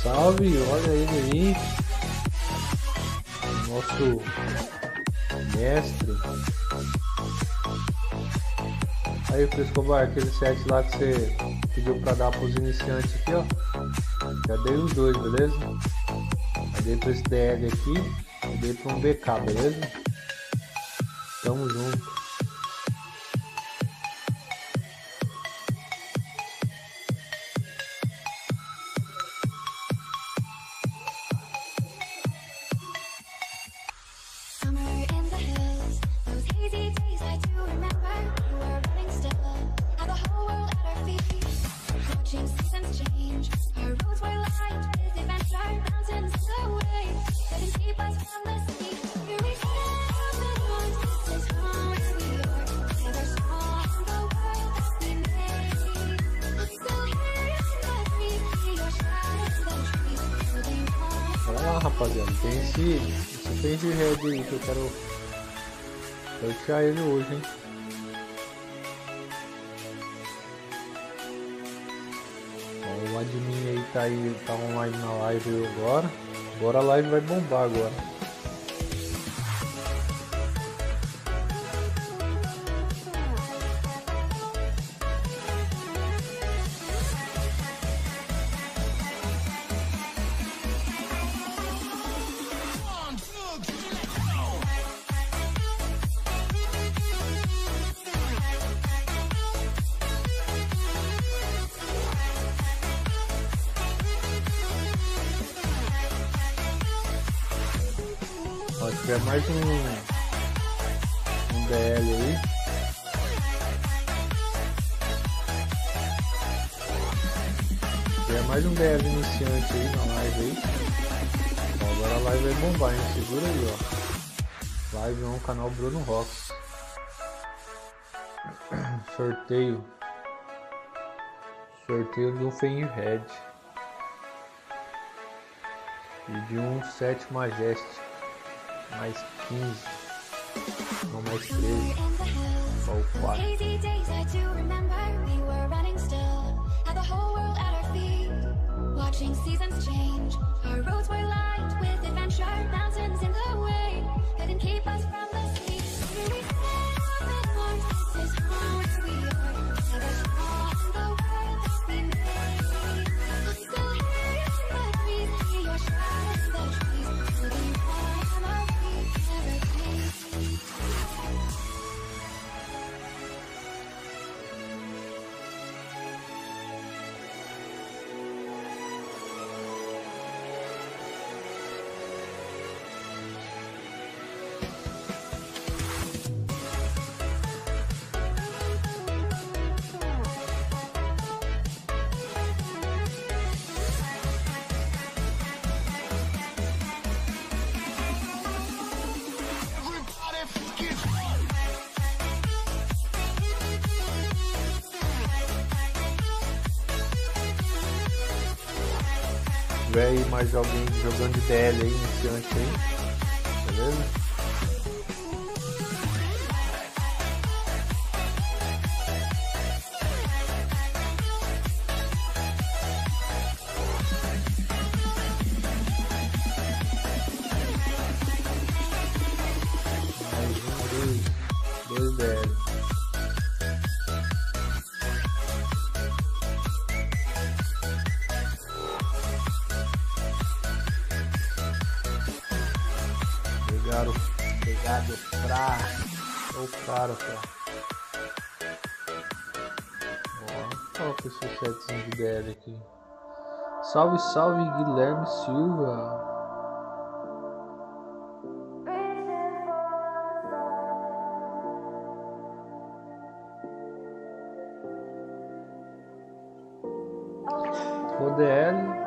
salve, olha ele aí. Nosso mestre. Aí, Frescobar, aquele set lá que você pediu pra dar pros iniciantes aqui, ó. Já dei os dois, beleza? Já dei pra esse D L aqui e dei pra um B K, beleza? Tamo junto. Olha lá, rapaziada, tem esse, esse Fenji Red aí que eu quero sortear ele hoje, hein? Ó, o admin aí tá aí, tá online na live agora. Agora a live vai bombar agora. Ó, se tiver mais um, um D L aí. Se tiver mais um D L iniciante aí na live aí. Ó, agora a live vai bombar, hein? Segura aí, ó. Live no canal Bruno Rocks. Sorteio. Sorteio de um Fenrir Red. E de um Set Majestic. Mais quinze. Não, mais treze. Só o quatro. Watching seasons change, our roads were lined with adventure, mountains in the way, couldn't keep us from the sea. Here we stand on the north, this is home we are, never saw the world that we made. I'm still here in the breeze, see your shadow in the trees, moving on our feet, never cease. Se tiver aí mais alguém jogando de D L aí, iniciante aí, beleza? Mais um, dois, dois D L. Pegaram, pegado pra o cara, cara. Ó, coloca esse setzinho de D L aqui. Salve, salve, Guilherme Silva. O D L.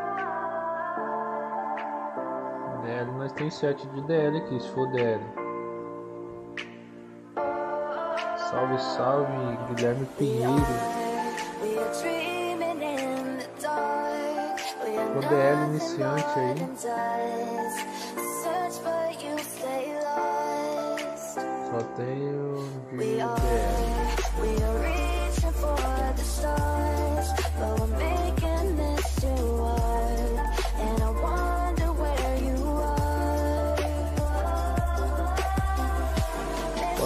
D L, nós tem sete de D L aqui, se for D L. Salve, salve, Guilherme Pinheiro. O D L iniciante aí. Só tenho de D L. But we're making this to work.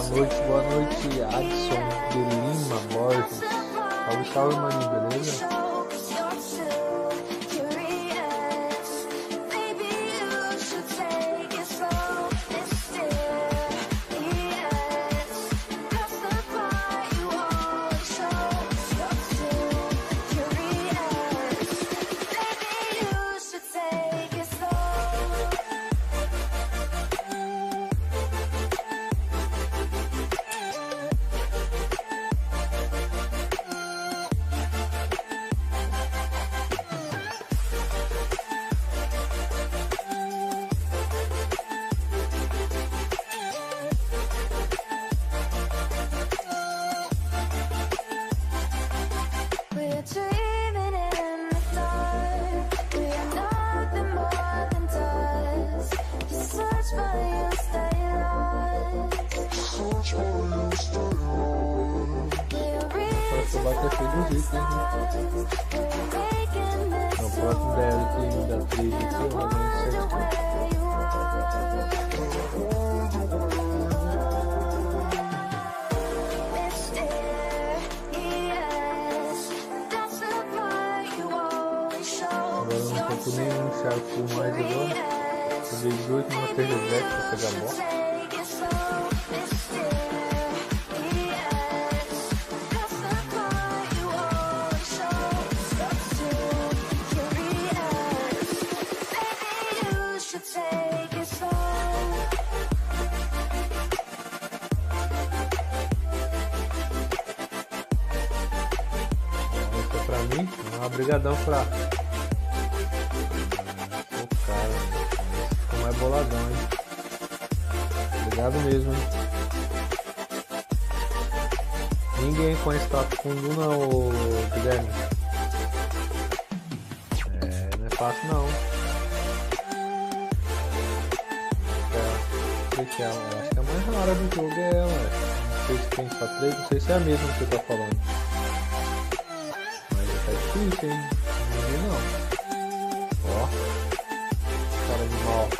noite, boa noite, Adson de Lima Borges. Salve, salve, maninho, beleza? No próximo D L que da três aqui, eu vou ganhar sete pontos. Agora eu não compro nenhum Shark mais agora. Eu dei dezoito numa Terrebec pra pegar a bola. Obrigadão, fraco. Pô, cara, ficou mais boladão, hein? Obrigado mesmo, hein? Ninguém conhece Tato Fundo não, Guilherme. É, não é fácil não. É, não sei se é, acho que a mais rara do jogo é ela. Não sei se tem pra três, não sei se é a mesma que você tá falando. Difícil, hein? Não vi não. Ó, cara de mal.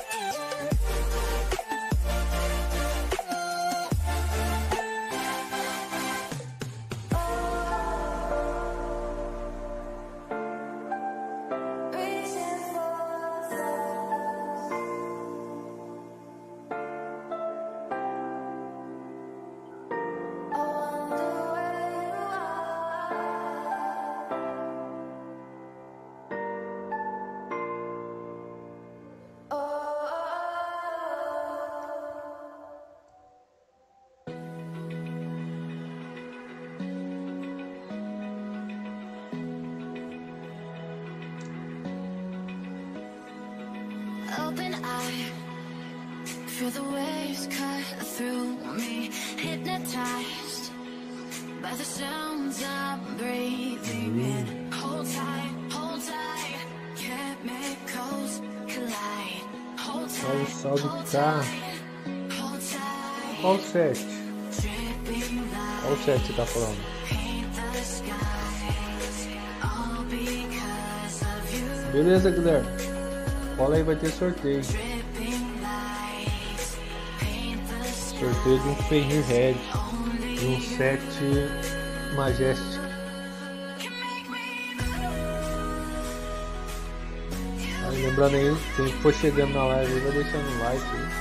Open eye, feel the waves cut through me, hypnotized by the sounds I'm breathing in. Hold tight, hold tight, chemicals collide. Hold tight, salve, hold tá. tight, hold tight. Qual o sete? Qual o sete você tá falando? Beleza, Guilherme. Cola aí, vai ter sorteio. Sorteio de um Fenrir Red e um sete Majestic. Aí, lembrando aí, quem for chegando na live aí, vai deixando o like aí.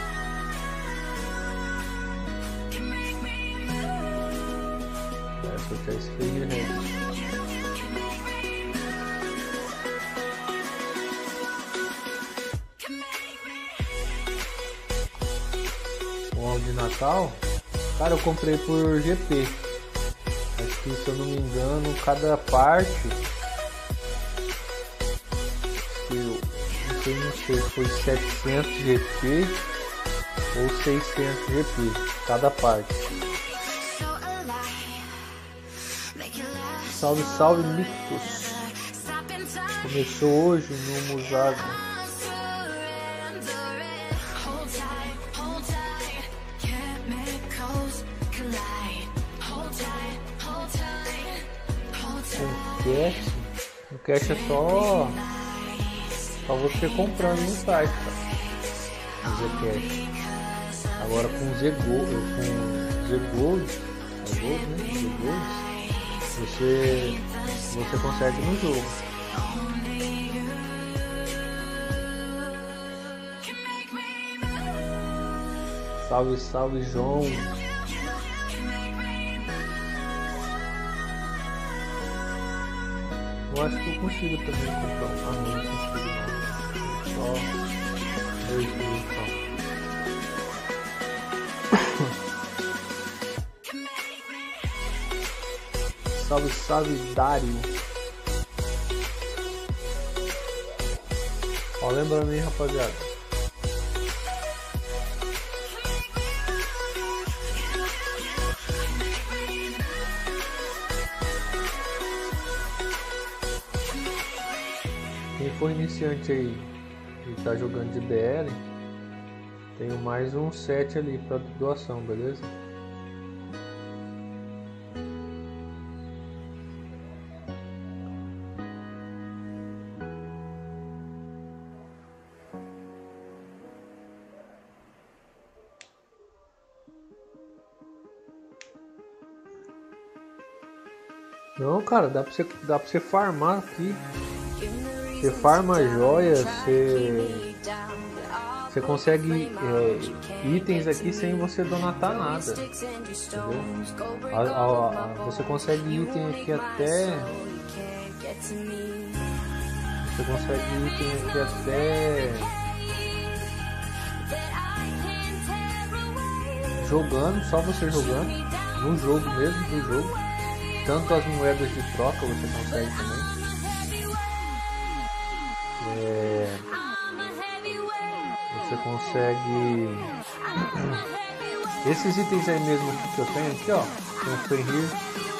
Vai sortear esse Fenrir Red. De Natal, cara, eu comprei por G P. Acho que, se eu não me engano, cada parte, eu não sei, não sei se foi setecentos G P ou seiscentos G P cada parte. Salve, salve, Micos. Começou hoje no Musago. Cash, o cash é só só você comprando no site, cara. O Zcash. Agora com Zgo, com Z Gold, é Gold, né? Z Gold, você, você consegue no jogo. Salve, salve, João. Eu acho que eu consigo também comprar um. Ah, não, não consigo não. Só dois mil só. Salve, salve, Dário. Ó, lembrando aí, rapaziada. Quem for iniciante aí e tá jogando de B L, tenho mais um set ali para doação, beleza? Não, cara, dá pra você, dá pra você farmar aqui. Você farma joias, você, você consegue é, itens aqui sem você donatar nada, entendeu? A, a, a, você consegue item aqui até... Você consegue item aqui até... Jogando, só você jogando, no jogo mesmo, no jogo. Tanto as moedas de troca você consegue também. É, você consegue esses itens aí mesmo que eu tenho aqui, ó. Tem o Fenrir,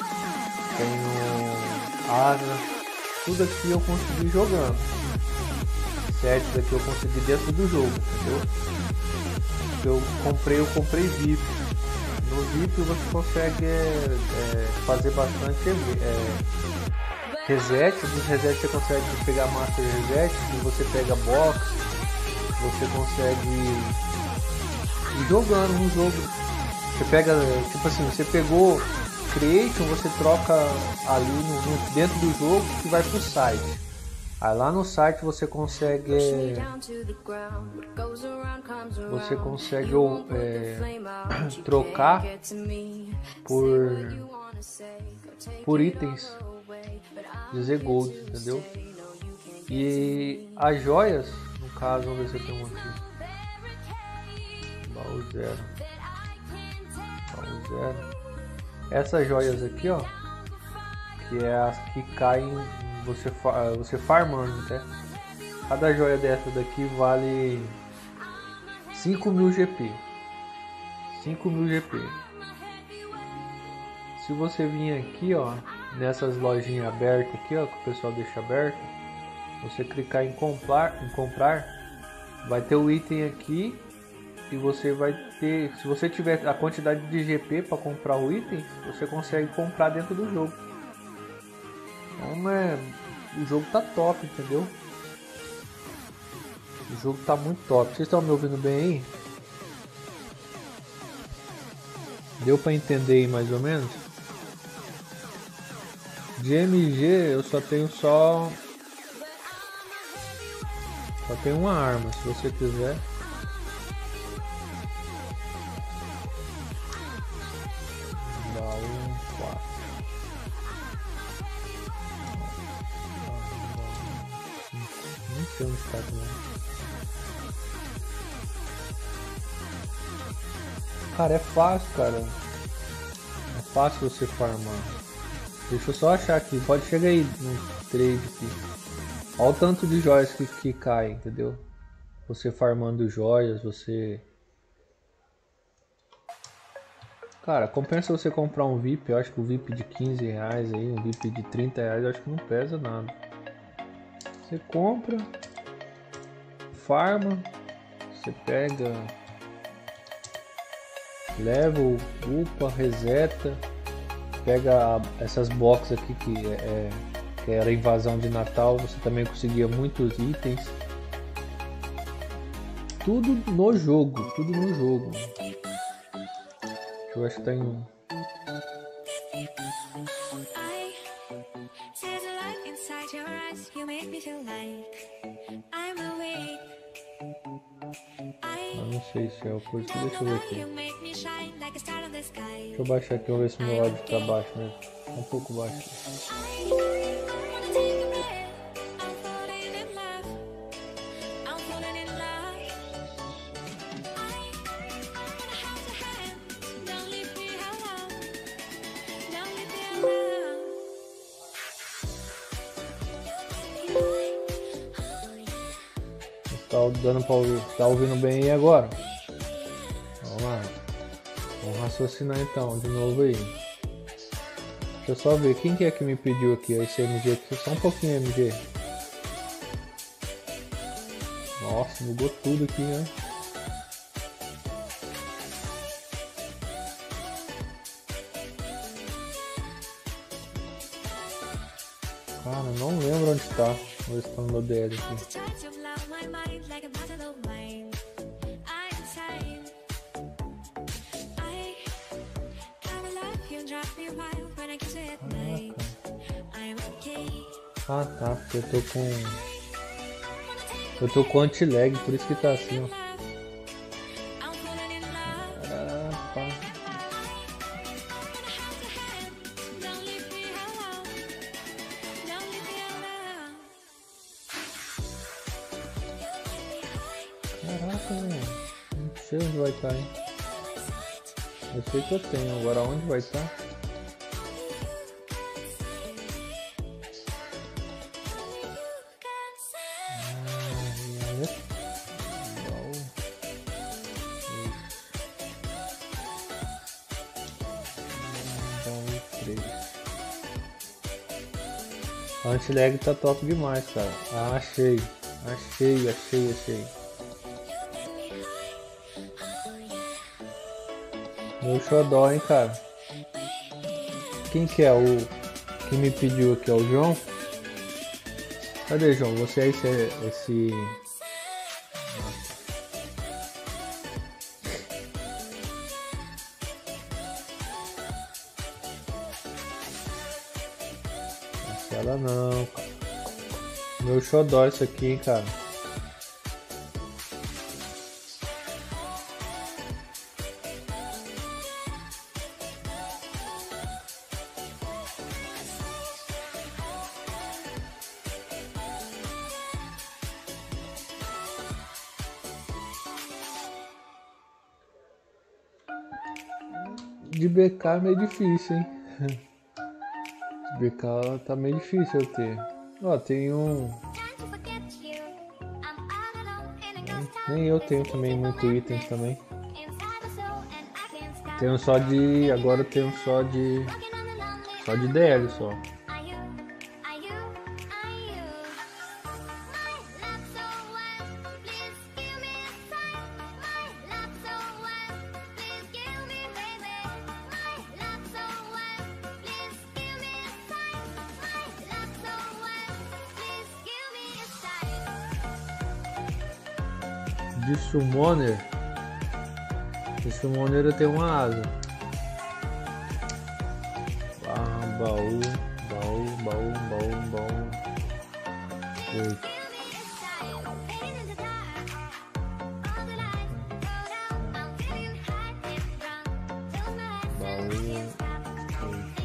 tem o Asa, tudo aqui eu consegui jogando. Sete daqui eu consegui dentro do jogo, entendeu? Eu comprei, eu comprei V I P. No V I P você consegue é, é, fazer bastante é, reset. Dos reset você consegue pegar Master Reset, você pega box, você consegue ir jogando no jogo. Você pega, tipo assim, você pegou Creation, você troca ali no, no, dentro do jogo que vai pro site. Aí lá no site você consegue você consegue é, trocar por por itens de Z Gold, entendeu? E as joias, no caso, vamos ver se eu tenho um aqui. Baú zero. Baú zero. Essas joias aqui, ó, que é as que caem você, você farmando, né? Cada joia dessa daqui vale cinco mil G P. cinco mil G P. Se você vir aqui, ó, nessas lojinhas abertas aqui, ó, que o pessoal deixa aberto, você clicar em comprar, em comprar, vai ter o item aqui e você vai ter, se você tiver a quantidade de G P para comprar o item, você consegue comprar dentro do jogo. Então, é, o jogo tá top, entendeu? O jogo tá muito top. Vocês estão me ouvindo bem aí? Deu para entender aí mais ou menos? De M G eu só tenho só só tenho uma arma, se você quiser. Baú quatro. Não sei onde está também. Cara, é fácil, cara. É fácil você farmar. Deixa eu só achar aqui. Pode chegar aí no trade aqui. Olha o tanto de joias que, que cai, entendeu? Você farmando joias, você... Cara, compensa você comprar um V I P. Eu acho que o V I P de quinze reais aí, um V I P de trinta reais, eu acho que não pesa nada. Você compra, farma, você pega, leva, upa, reseta, pega essas boxes aqui que, é, que era invasão de Natal, você também conseguia muitos itens. Tudo no jogo, tudo no jogo. Eu acho que tá em um. I there's a light inside your eyes. You make me feel like I'm awake. I Eu não sei se é o por isso que deixa eu ver aqui. you make me shine like a star in the sky. Deixa eu baixar aqui, vamos ver se meu áudio tá baixo mesmo. Tá um pouco baixo. I wanna take a breath. I'm falling in love. I'm falling in love. I wanna hold your hand. Don't leave me alone. Don't leave me alone. You make me high. Oh yeah. Tá dando pra ouvir. Tá ouvindo bem aí agora? Vamos lá. Vamos raciocinar então, de novo aí. Deixa eu só ver, quem que é que me pediu aqui esse M G aqui? Só um pouquinho M G. Nossa, mudou tudo aqui, né? Cara, não lembro onde tá. Vamos ver se tá no meu D L aqui. Try to blow my mind like a bottle of wine. I'm insane. I gotta love you, drive me wild when I kiss you at night. I'm okay. Ah tá, porque eu tô com. Eu tô com anti-lag, por isso que tá assim, ó. I'm falling in love. Ah, tá. Don't leave me alone. Don't leave me alone. Caraca, velho. Não sei onde vai estar, hein? Eu sei que eu tenho, agora onde vai estar? A anti-lag tá top demais, cara. Ah, achei. Achei, achei, achei. Meu xodó, hein, cara. Quem que é o que me pediu aqui? É o João? Cadê, João? Você é esse... esse... Ela não, cara. Meu xodó isso aqui, hein, cara. De B K é meio difícil, hein. B K tá meio difícil eu ter. Ó, tem um. Nem eu tenho também muito itens também. Tenho só de. Agora eu tenho só de. Só de D L só. De Summoner. De Summoner eu tenho uma asa. Ah, baú, baú, baú, baú, baú. Oito. Baú. Oito.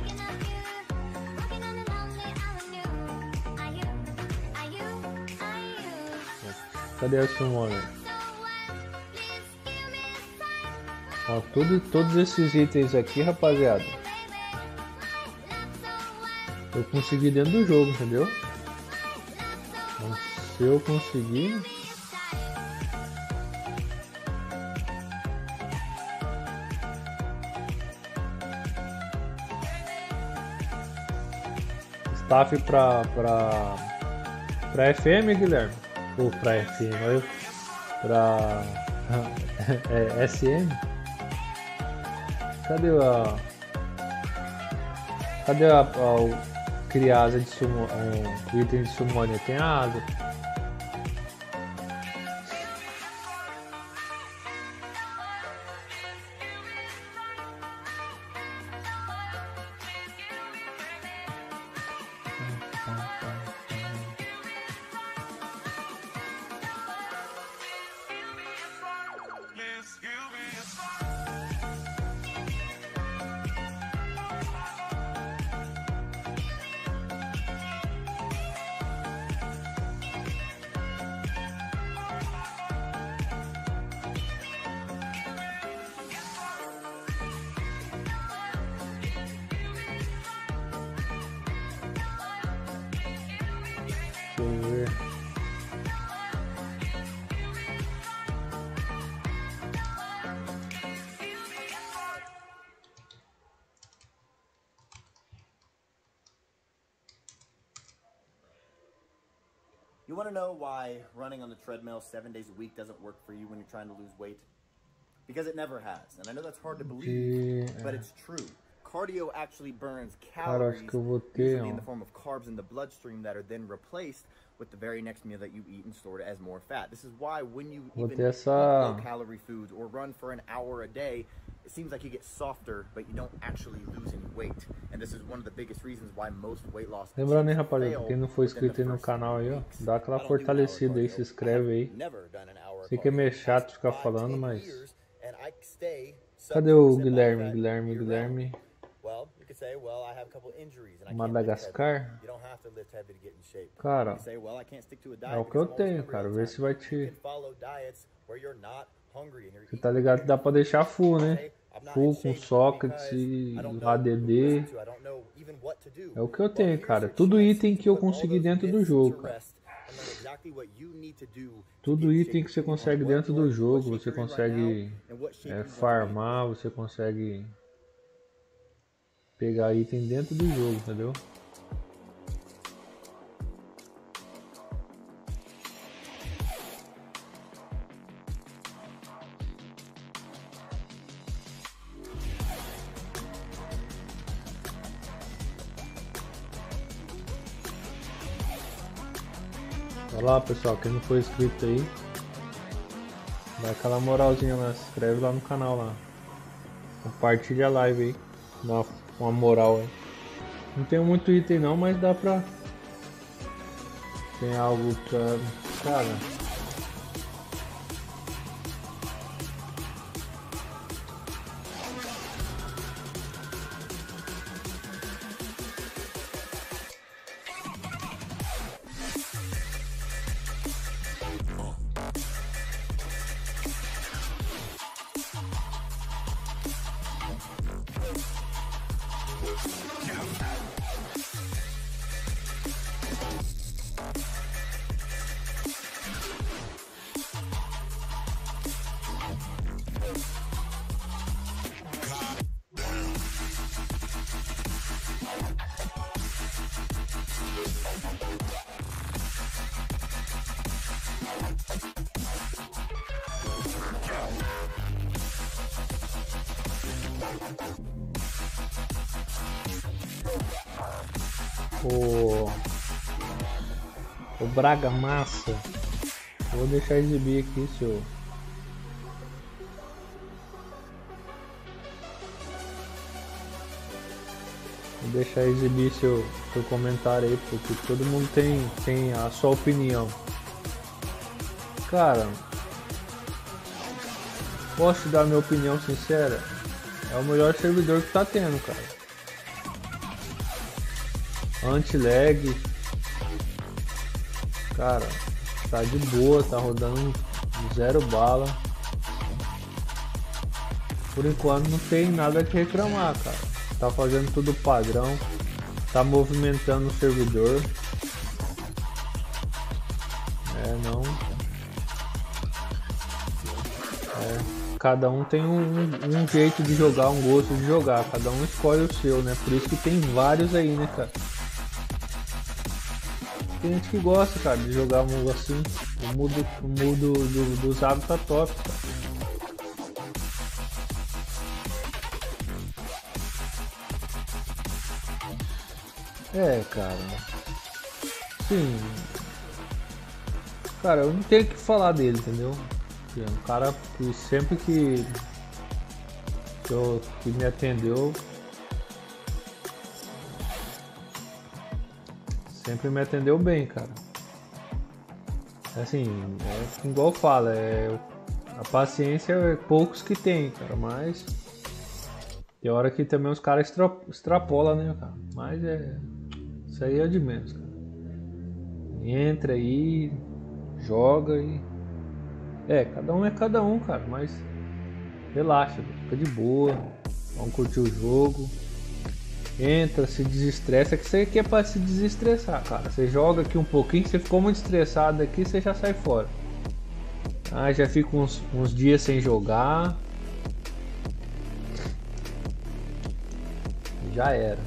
Cadê a Summoner? Ó, tudo, todos esses itens aqui, rapaziada, eu consegui dentro do jogo, entendeu? Então, se eu conseguir, staff pra, pra, pra F M, Guilherme, ou pra F M, olha, pra é, S M. Cadê a... Cadê a, a, o criar asa de sumo, um, o item de summoner? Tem a asa. Deixa eu ver. You want to know why running on the treadmill seven days a week doesn't work for you when you're trying to lose weight? Because it never has. And I know that's hard to believe, De... but it's true. Cardio actually burns Cara, acho calories, que eu vou ter, usually in ó. the form of carbs in the bloodstream that are then replaced with the very next meal that you eat and stored as more fat. This is why when you Vou even ter eat essa- low-calorie foods or run for an hour a day, it seems like you get softer, but you don't actually lose any weight. And this is one of the biggest reasons why most weight loss Lembrando, hein, patients rapaziada, fail quem não for within inscrito the aí no first canal aí, ó, weeks. dá aquela I don't do an hour fortalecida aí, cardio. se inscreve aí. I've never done an hour Sei que é meio cardio chato ficar five, falando, ten mas... years, and I stay Cadê o sub two percent Guilherme? body fat Guilherme, year-round. Guilherme. Well, you could say, well, I have a couple injuries and I can't lift heavy. Madagascar? You don't have to lift heavy to get in shape. Cara, You say, well, I can't stick to a diet é o que eu because I'm always tenho, hungry cara. all the Vê time. se vai You te... can follow diets where you're not hungry and you're Você eating tá ligado que dá pra deixar full, né? okay? I'm not Full in com shape Sócrates because e I don't know A who D to D. listen to. I don't know even what to do. É o que eu Well, tenho, here's cara. your Tudo chance item to que eu put all consegui those dentro do myths jogo, to cara. rest and learn exactly what you need to do to Tudo get in item shape que você you want, consegue what dentro you're- do jogo, what shape você you're in right consegue now, and what shape é, you want to be. farmar, você consegue pegar item dentro do jogo, entendeu? Olha lá, pessoal, quem não for inscrito aí, dá aquela moralzinha lá, se inscreve lá no canal lá. Compartilha a live aí, dá uma, uma moral aí. Não tenho muito item não, mas dá pra... Tem algo pra... Cara... O, o Braga Massa, vou deixar exibir aqui seu. Vou deixar exibir seu, seu comentário aí, porque todo mundo tem, tem a sua opinião. Cara, posso te dar minha opinião sincera? É o melhor servidor que tá tendo, cara. Anti-lag, cara, tá de boa, tá rodando zero bala. Por enquanto não tem nada que reclamar, cara. Tá fazendo tudo padrão, tá movimentando o servidor. É, não. É, cada um tem um, um, um jeito de jogar, um gosto de jogar. Cada um escolhe o seu, né? Por isso que tem vários aí, né, cara? Tem gente que gosta, cara, de jogar um assim. O mudo, o mudo do, do Zago tá top, cara. É, cara. Sim. Cara, eu não tenho o que falar dele, entendeu? É um cara que sempre que, que, eu, que me atendeu, sempre me atendeu bem, cara. Assim, é igual eu falo, é, A paciência é poucos que tem, cara, mas tem hora que também os caras extra, extrapolam, né, cara? Mas é. Isso aí é de menos, cara. Entra aí, joga e. É, cada um é cada um, cara, mas relaxa, fica de boa, vamos curtir o jogo. Entra, se desestressa, que isso aqui é pra se desestressar, cara. Você joga aqui um pouquinho, você ficou muito estressado aqui, você já sai fora. Ah, já fica uns, uns dias sem jogar. Já era.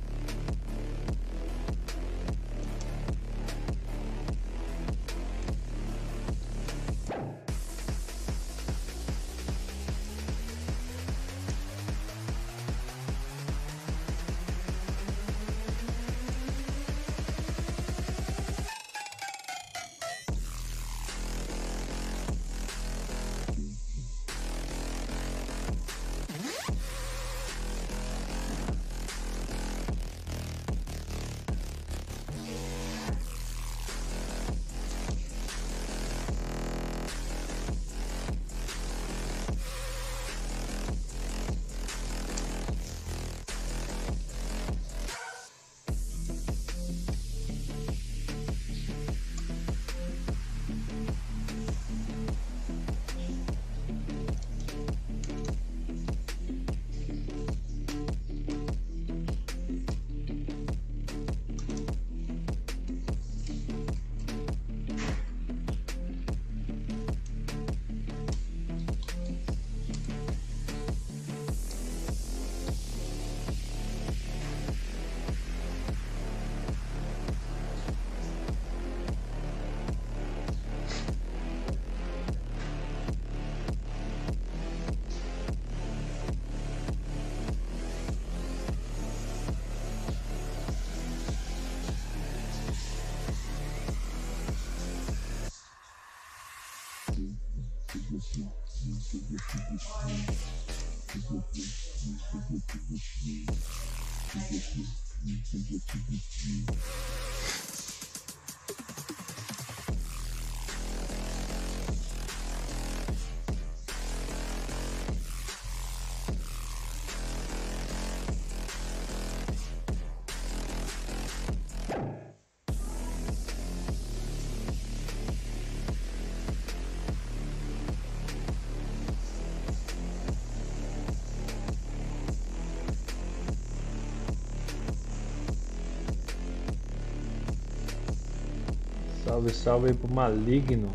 Salve, salve aí pro Maligno.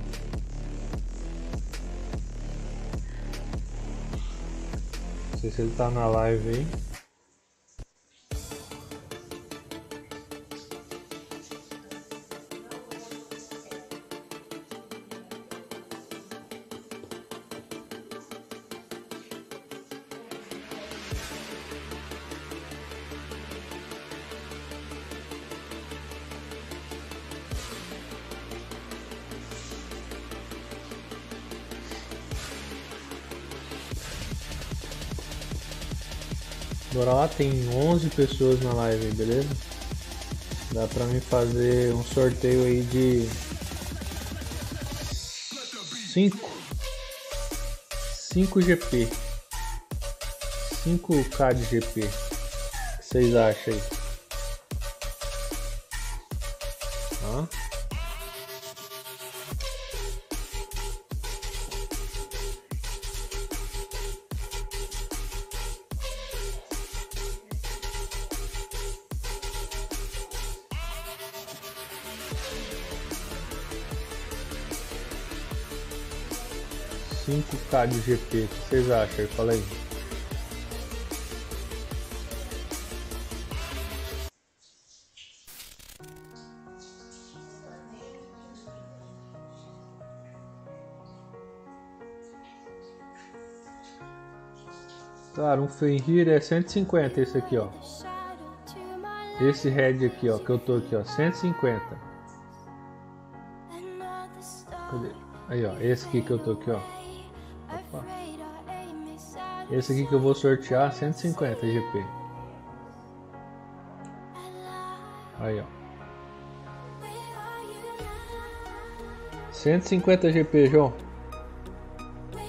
Não sei se ele tá na live aí. Bora lá, tem onze pessoas na live, beleza? Dá pra mim fazer um sorteio aí de cinco cinco G P, cinco K de G P. O que vocês acham aí? Hã? cinco K de G P, o que vocês acham? Fala aí. Cara, um Fenrir é cento e cinquenta esse aqui, ó. Esse Red aqui, ó, que eu tô aqui, ó, cento e cinquenta. Cadê? Aí, ó, esse aqui que eu tô aqui, ó. Opa. Esse aqui que eu vou sortear, cento e cinquenta G P. Aí, ó. cento e cinquenta G P, João.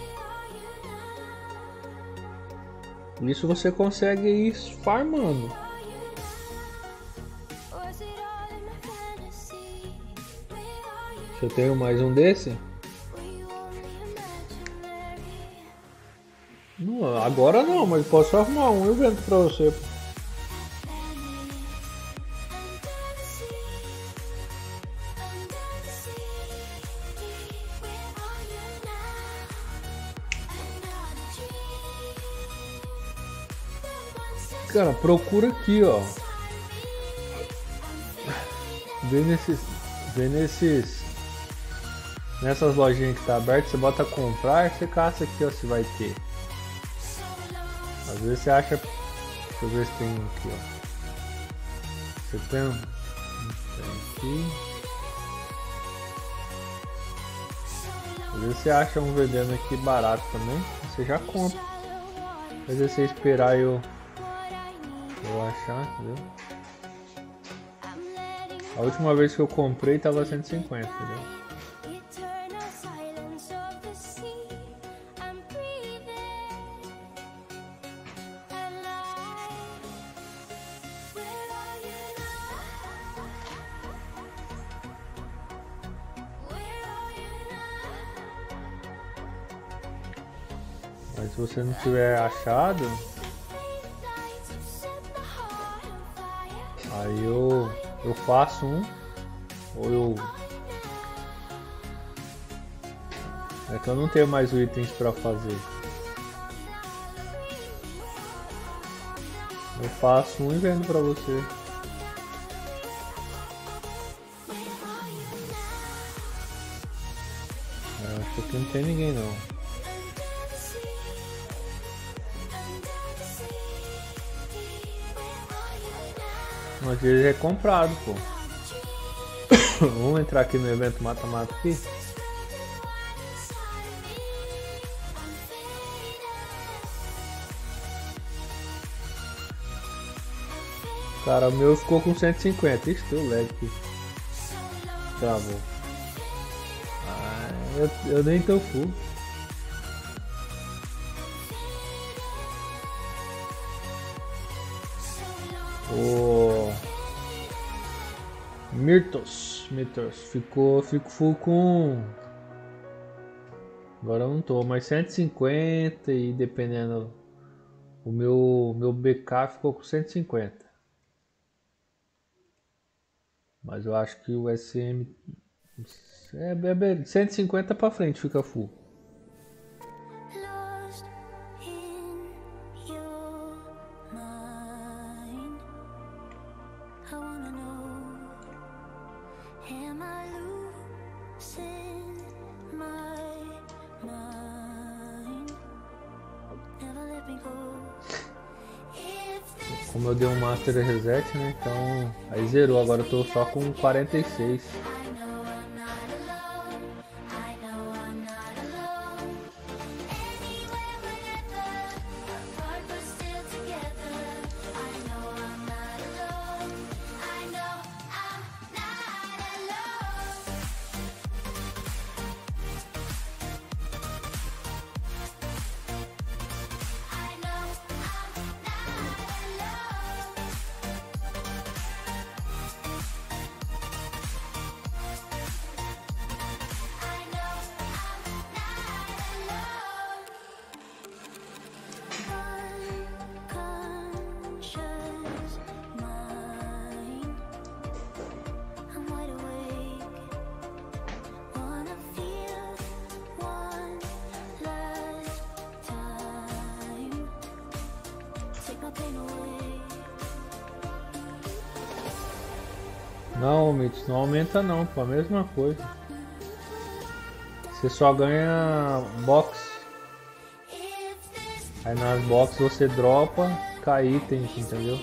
Isso você consegue ir farmando. Eu tenho mais um desse? Não, agora não, mas posso arrumar um e vendo pra você. Cara, procura aqui, ó. Vê nesses, vê nesses, nessas lojinhas que tá aberta, você bota comprar, você caça aqui, ó, se vai ter. Às vezes você acha, deixa eu ver se tem um aqui, ó. Você tem, tem aqui. Às vezes você acha um vendendo aqui barato também, você já compra. Às vezes você esperar eu Eu achar, entendeu? A última vez que eu comprei tava cento e cinquenta, entendeu? Mas se você não tiver achado, aí eu, eu faço um, ou eu... É que eu não tenho mais itens pra fazer. Eu faço um e vendo pra você. Eu acho que aqui não tem ninguém não. Às vezes é comprado, pô. Vamos entrar aqui no evento mata-mata aqui. Cara, o meu ficou com cento e cinquenta. Ixi, deu lag aqui. Travou. Ah, eu, eu nem tô full. O Mirtos, Mirtos ficou, fico full com. Agora eu não tô, mas cento e cinquenta e dependendo, o meu meu B K ficou com cento e cinquenta. Mas eu acho que o S M é, é cento e cinquenta pra frente fica full. Como eu dei um Master Reset, né? Então aí zerou, agora eu tô só com quarenta e seis. Não, Mitch, não aumenta não, pô, a mesma coisa. Você só ganha box. Aí nas boxes você dropa, cai itens, entendeu?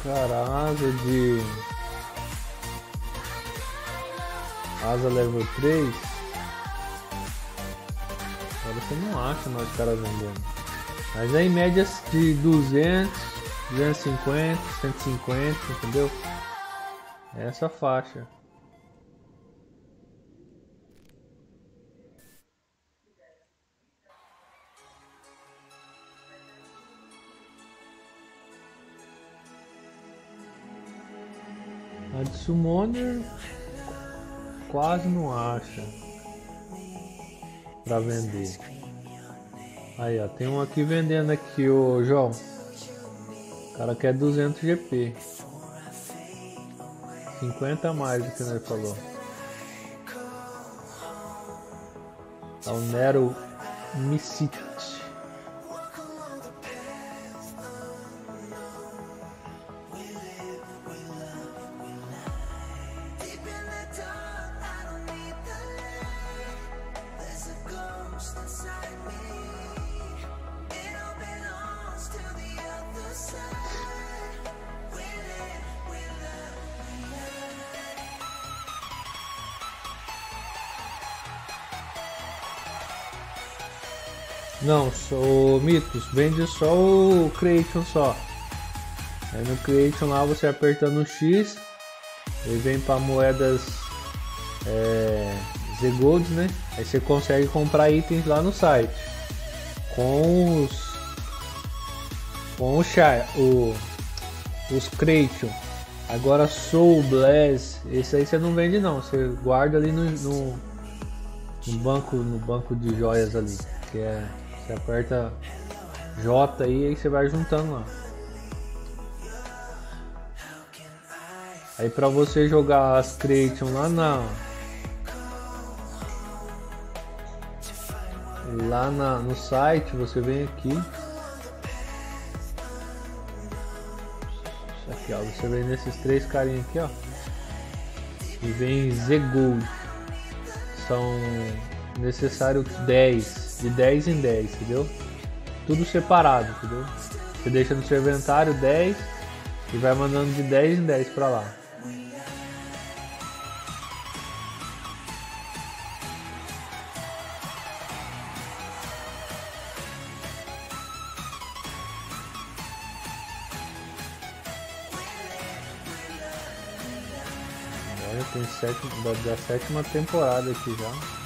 Cara, asa de... Asa level três. Agora você não acha mais os caras vendendo. Mas é em média de duzentos, duzentos e cinquenta, cento e cinquenta, entendeu? É essa faixa. A de Summoner quase não acha pra vender. Aí ó, tem um aqui vendendo aqui, ô João. O cara quer duzentos G P. cinquenta a mais do que nós falou. É o Nero Missite. Não, o Mitos vende só o Creation só. Aí no Creation lá você apertando o X, ele vem para moedas é, Z-Gold, né? Aí você consegue comprar itens lá no site com os com o char, o os Creation. Agora Soul Blast, esse aí você não vende não, você guarda ali no, no, no banco no banco de joias ali, que é você aperta J aí, aí você vai juntando lá. Aí pra você jogar as Creation lá na lá na, no site, você vem aqui. Isso aqui, ó, você vem nesses três carinhos aqui, ó. E vem Z-Gold. São necessário dez. De dez em dez, entendeu? Tudo separado, entendeu? Você deixa no seu inventário dez e vai mandando de dez em dez pra lá. Agora tem sete, da, da sétima temporada aqui já.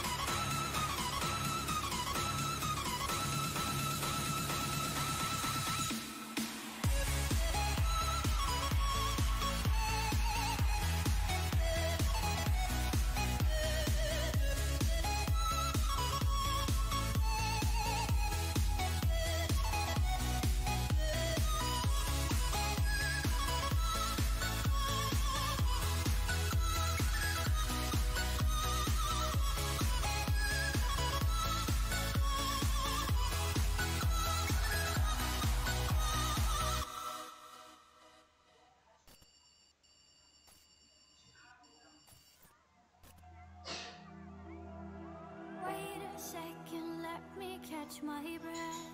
Second, let me catch my breath.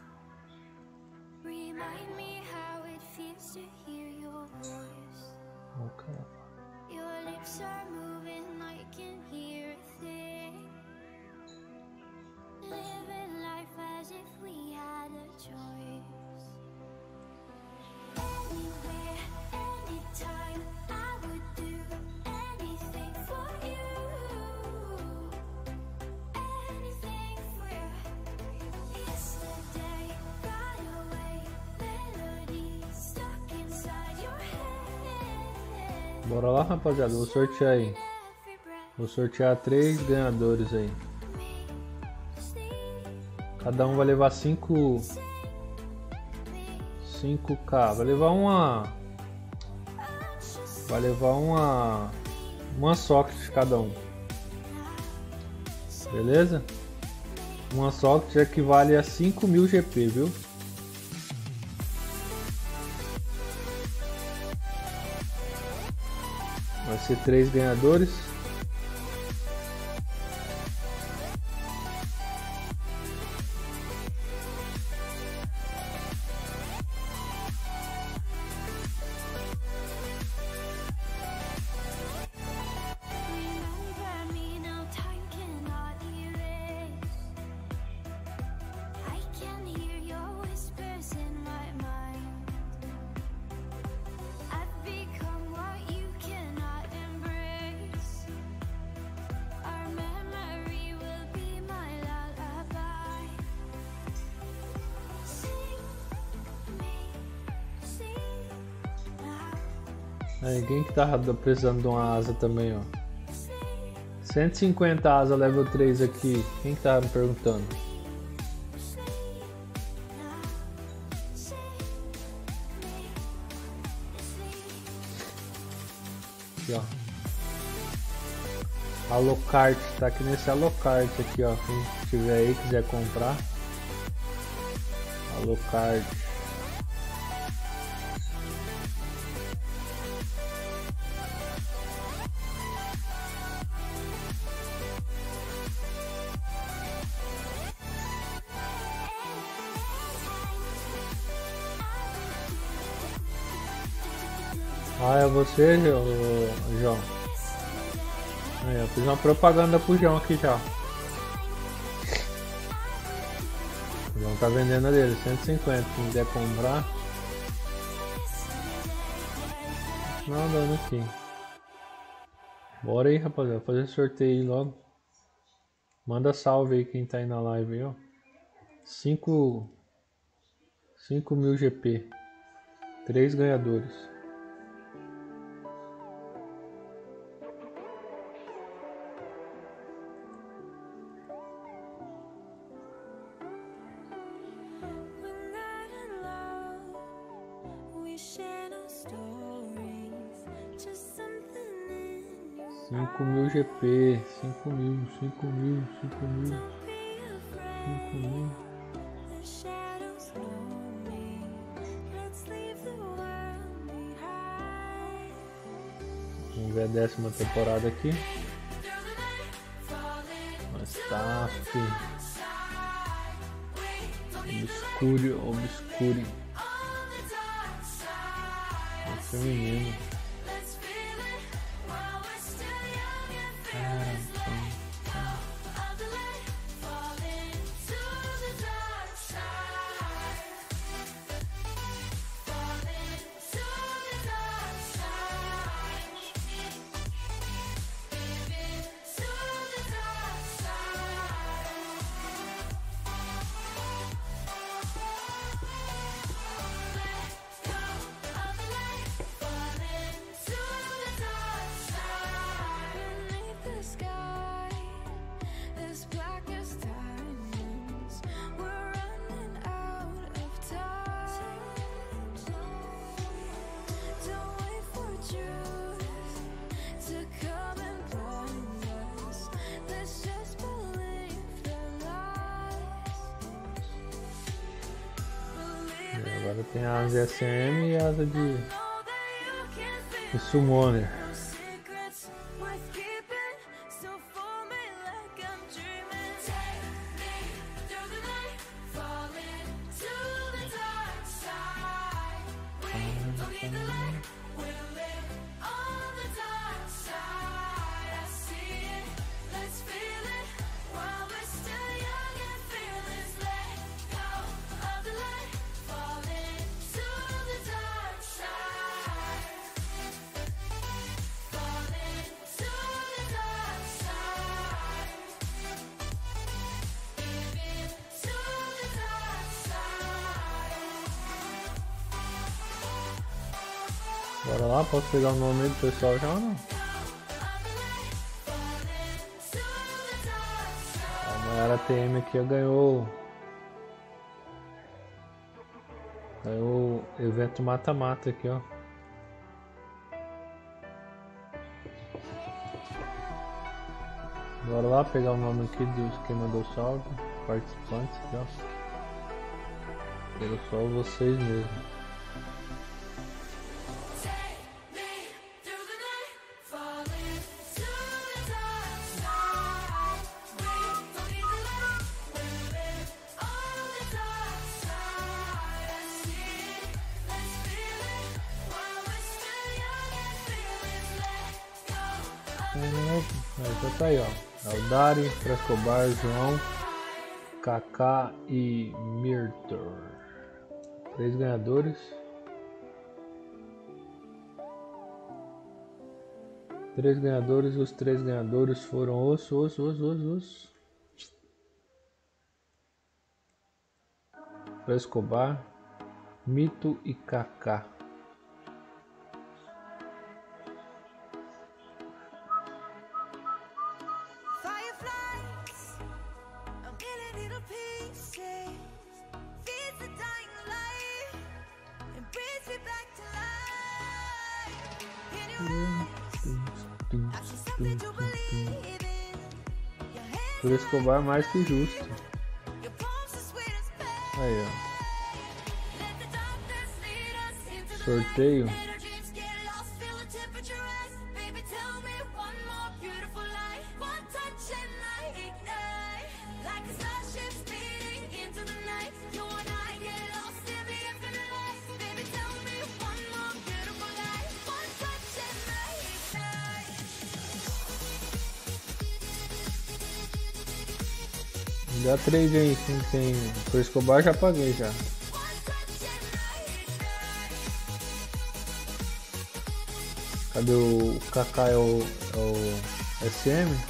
Remind me how it feels to hear your voice. Okay. Your lips are moving, I can hear a thing. Living life as if we had a choice. Anywhere, anytime, I would do anything for you. Bora lá, rapaziada, vou sortear aí. Vou sortear três ganhadores aí. Cada um vai levar cinco cinco K. Vai levar uma Vai levar uma uma socket cada um. Beleza? Uma socket equivale a cinco mil G P, viu? Vai ser três ganhadores. Aí, quem que tá precisando de uma asa também, ó? cento e cinquenta asa level três aqui. Quem que tá me perguntando? Aqui, ó. Alocart, tá aqui nesse Alocart aqui, ó. Quem tiver aí, quiser comprar. Alocart. Ah, é você, João? Aí, eu fiz uma propaganda pro João aqui já. O João tá vendendo a dele, cento e cinquenta. Quem quiser comprar. Não, dando aqui. Bora aí, rapaziada. Fazer sorteio aí logo. Manda salve aí quem tá aí na live aí, ó. cinco mil G P. três ganhadores. cinco mil G P, cinco mil, cinco mil, cinco mil, cinco mil. Vamos ver a décima temporada aqui. Mas tá, filho. Obscure, obscure. É feminino. Agora tem a asa S M e a asa de, de Summoner. Bora lá, posso pegar o nome do pessoal já ou não? A Mayara T M aqui ganhou. Ganhou o evento mata-mata aqui, ó. Bora lá pegar o nome aqui dos que mandou salve, participantes aqui, ó. Pelo só vocês mesmo. Então tá aí, ó. É o Dari, Frescobar, João, Kaká e Mirtor. Três ganhadores. Três ganhadores. Os três ganhadores foram os, os, os, os, os. Frescobar, Mito e Kaká. little pieces, feeds the dying light, and brings me back to life. In your eyes, I see something to believe in. Your hands Por Escobar mais que justo. your palms are sweet as pie. Aí, ó. Let the darkness lead us into the Sorteio. light. Let our dreams get lost, feel the temperature rise. Baby, tell me one more beautiful lie. One touch and I ignite. Like a starship speeding into the night. You and I get lost in the infinite light. Baby, tell me one more beautiful lie. One touch and I ignite. Dá trade aí, quem tem. Por Escobar já paguei já. One touch and I ignite. Cadê o Kaká? É o, é o S M? One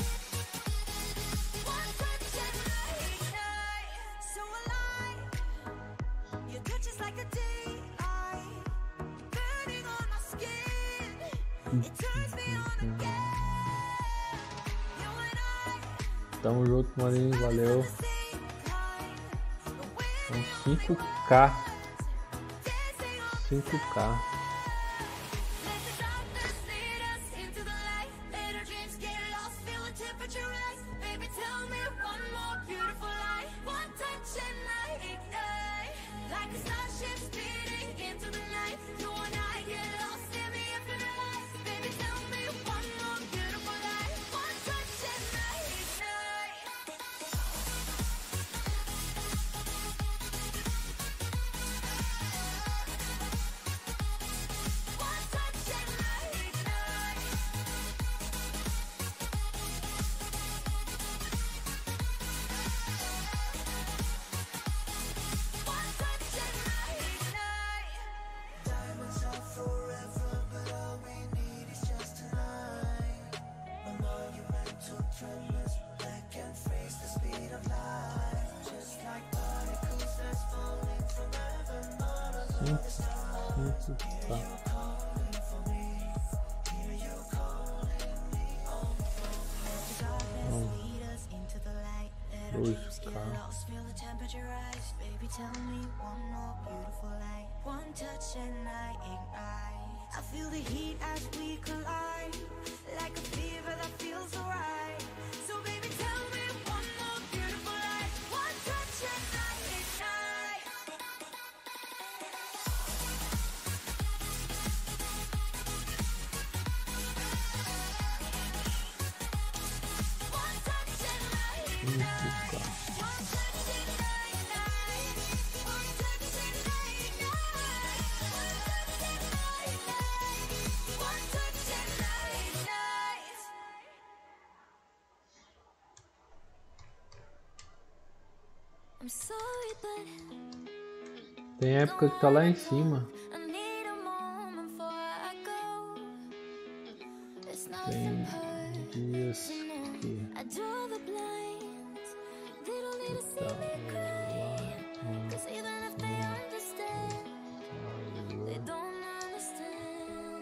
touch and I ignite. So alive. Your touch is like a daylight, burning on my skin. It turns me on again. You and I Tamo junto, maninho. Valeu. same kind. Então cinco K. cinco K. Let the darkness lead us into the light. Let our dreams get lost, feel the temperature rise. Baby, tell me one more beautiful lie. One touch and I ignite. Like a starship speeding into the night. You and I get lost in the infinite light. Baby, tell me one more beautiful lie. One touch and I ignite. One touch and I ignite. One touch and I ignite. Diamonds are forever, but all we need is just tonight. A monumental tremors that can freeze the speed of light. Just like particles that's falling from heaven, not above the stars. cinco K. Lead us into the light. Let our Dois dreams get K. lost, feel the temperature rise. Baby, tell me one more beautiful light. One touch and I ignite. I feel the heat as we collide, like a fever that feels so right. So baby, tell me one more beautiful light. One touch and I ignite. One touch and I ignite. One touch and I ignite. One touch and I ignite. One touch and I ignite. I'm sorry, but Tem época que tá lá em cima. I need a moment before I go. It's Tem nothing dias que I draw the blinds. They don't need to see tá me cry. lá. Cause even if they understand, they don't understand.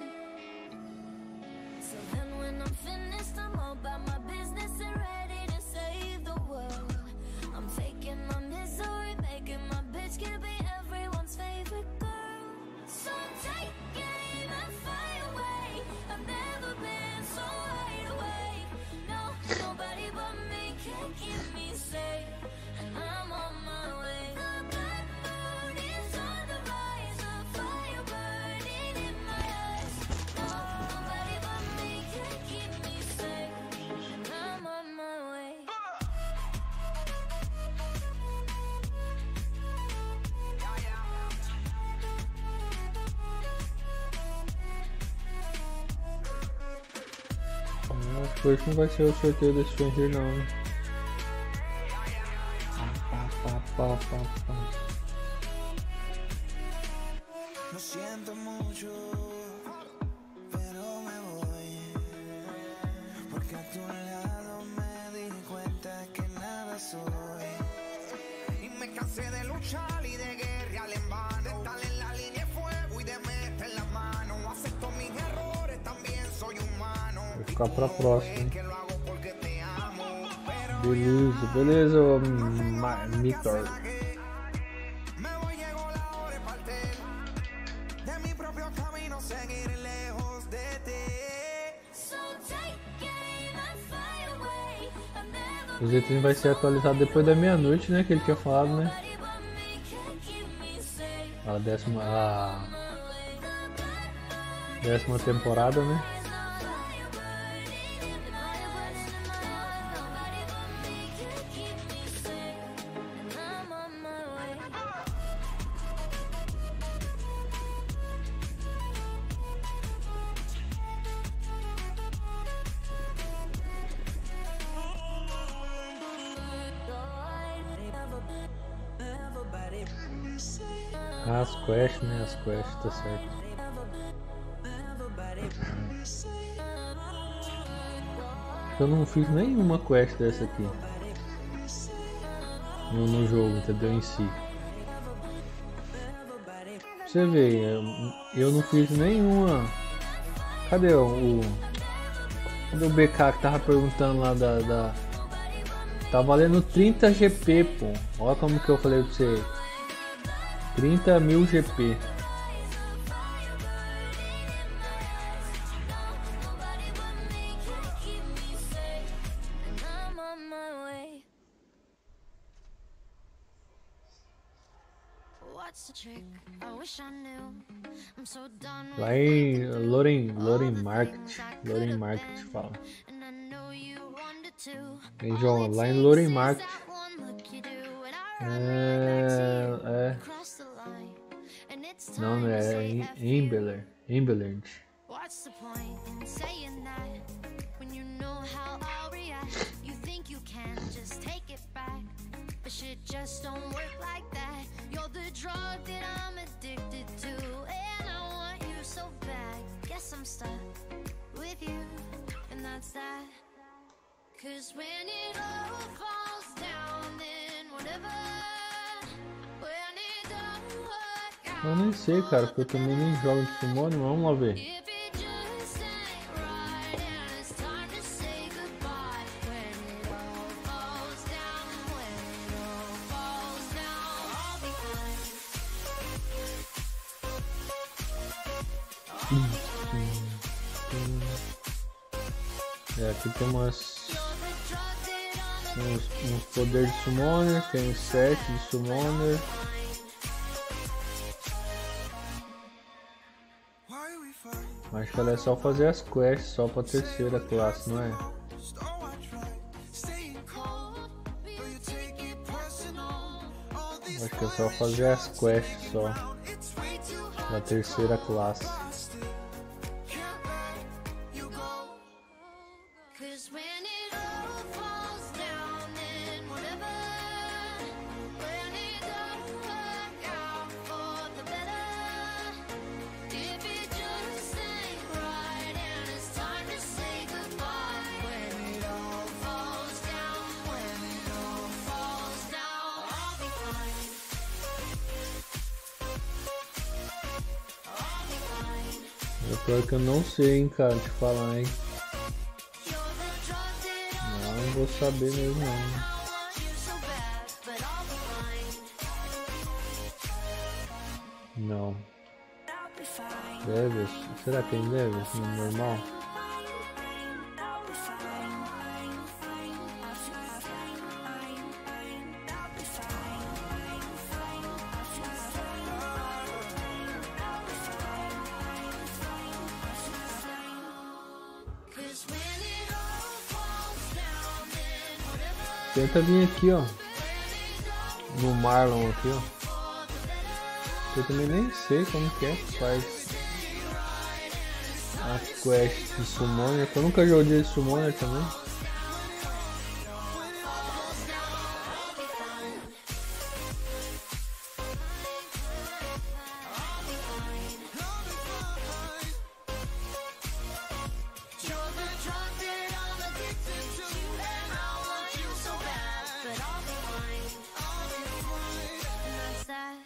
So then when I'm finished, I'm all about my business and ready to save the world. I'm faking my misery, making my bitch can be everyone's favorite girl. So take aim and fly away. I've never been so wide awake. No, nobody but me can keep me safe. And I'm on my way. The black moon is on the rise, a fire burning in my eyes. No, nobody but me can keep me safe. And I'm on my way. Ah, acho que hoje não vai ser o sorteio desse Stranger não, né? Pá, pá, pá, pá, pá. Lo siento mucho, pero me voy. Porque a tu lado me di cuenta que nada soy. Y me cansé de luchar y de guerrear en vano. De estar en la línea de fuego y de meter la mano. Acepto mis errores, también soy humano. Vai ficar pra próxima, hein? Que lo hago porque te amo. Pero Beleza, beleza, ô, Ma- Mitor. O Z três vai ser atualizado depois da meia-noite, né? Que ele tinha falado, né? A décima. A décima temporada, né? Ah, as quests, né? As quests, tá certo. Eu não fiz nenhuma quest dessa aqui no, no jogo, entendeu? Em si. Você vê, eu, eu não fiz nenhuma. Cadê o. o- Cadê o B K que tava perguntando lá da. da... Tá valendo trinta G P, pô. Olha como que eu falei pra você. trinta mil G P. Lá em Loren, Loren Market. Loren Market fala. Hein, João? Lá em Loren Market. É. É. Não, não é. É Embeler. Embeler. What's the point in saying that when you know how I'll react? You think you can just take it back, but shit just don't work like that. You're the drug that I'm addicted to, and I want you so bad. Guess I'm stuck with you, and that's that. Cause when it all falls down, then whatever. When it don't work out. Eu nem sei, cara, porque eu também nem jogo de Summoner, mas vamos lá ver. If it just ain't right and it's time to say goodbye. When it all falls down, when it all falls down, I'll be fine. É, aqui tem umas. Uns, uns poderes de Summoner, tem sete de Summoner. Acho que ela é só fazer as quests só pra terceira classe, não é? Acho que é só fazer as quests só da terceira classe. Cause when it all falls down, then whatever. When it don't work out for the better. If it just ain't right and it's time to say goodbye. When it all falls down, when it all falls down, I'll be fine. I'll be fine. É pior que eu não sei, hein, cara, te falar, hein. You're the drug that I Não vou saber mesmo, não. want you so bad, but I'll be fine. Não. I'll be fine. Devils? Será que tem Devils no normal? Cause when it all falls down, then whatever. Tenta vir aqui, ó. No Marlon aqui, ó. Eu também nem sei como que é que faz a quest de Summoner. Eu nunca joguei de Summoner também. You're the drug that I'm addicted to, and I want you so bad, but I'll be fine. I'll be fine, and that's that.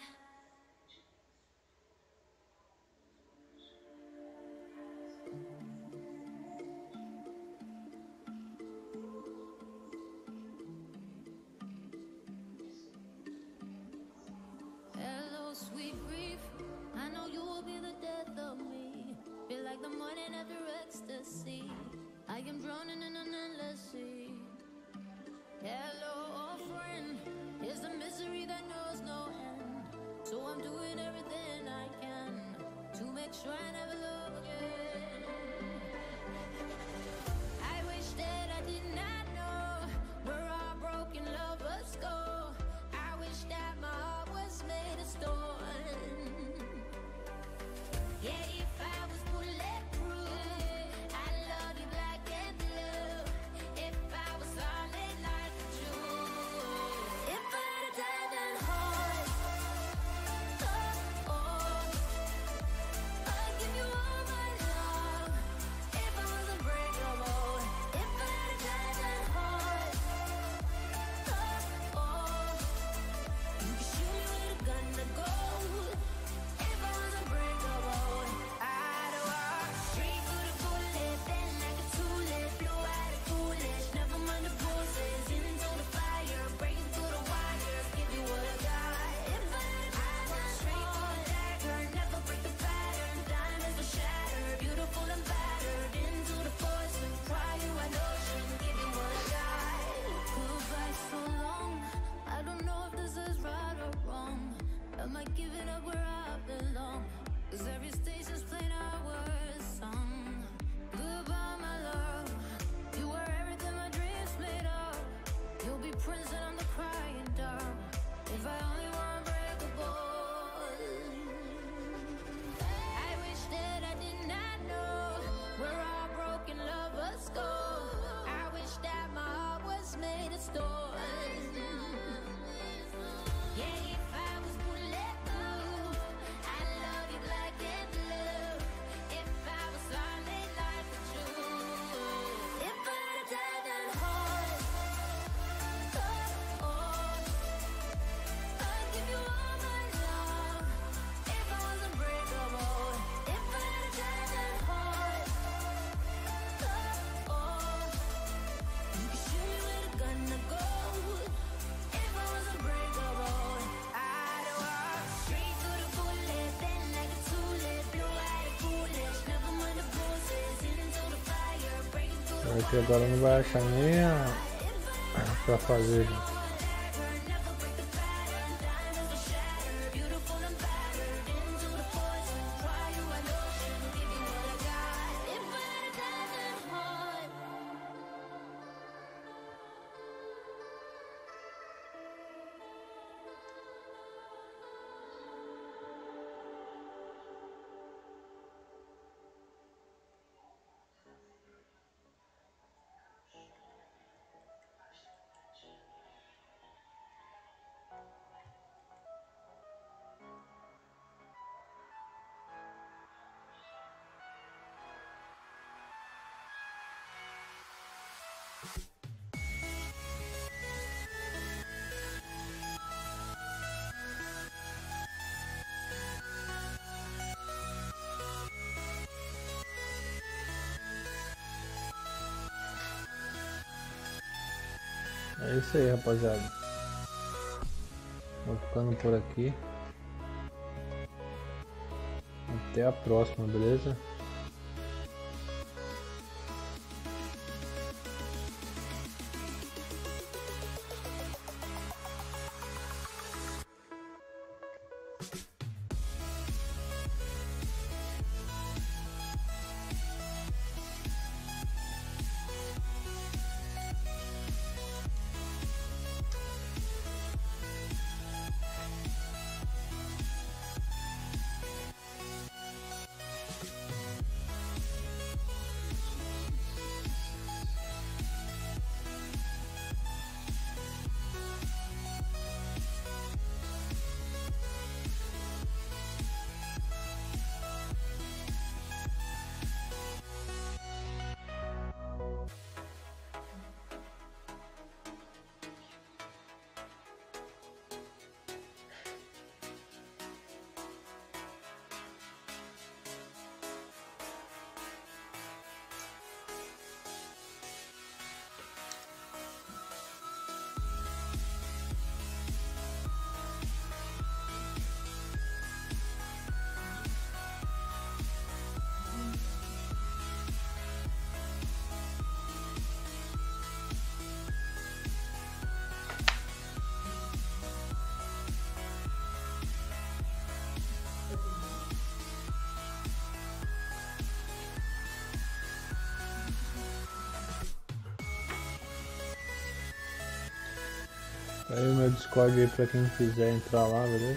É que agora não vai achar nem a pra fazer. É isso aí, rapaziada. Vou ficando por aqui. Até a próxima, beleza? Tá aí o meu Discord aí pra quem quiser entrar lá, beleza?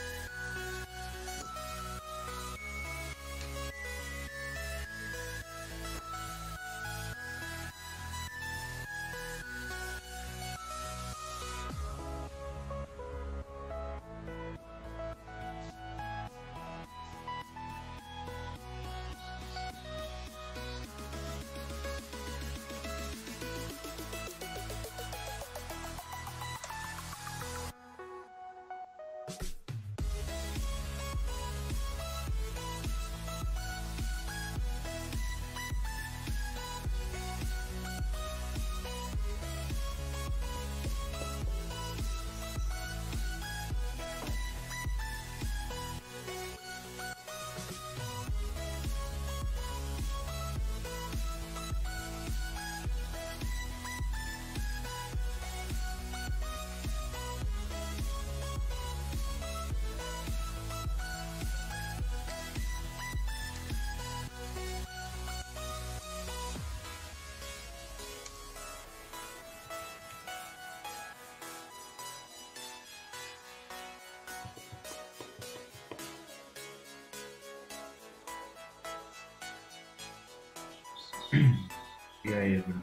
E aí, Bruno?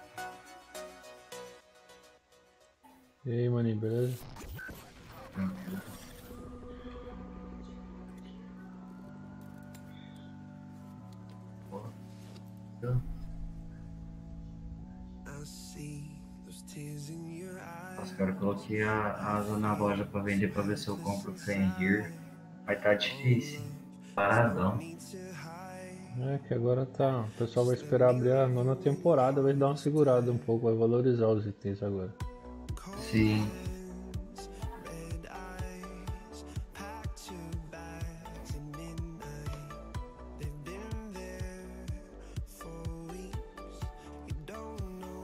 E aí, maninho, beleza? Tranquilo. Nossa, cara, eu coloquei a a asa na loja pra vender pra ver se eu compro o Fenrir. Mas tá difícil. Paradão. É que agora tá. O pessoal vai esperar abrir a nona temporada, vai dar uma segurada um pouco, vai valorizar os itens agora. Sim.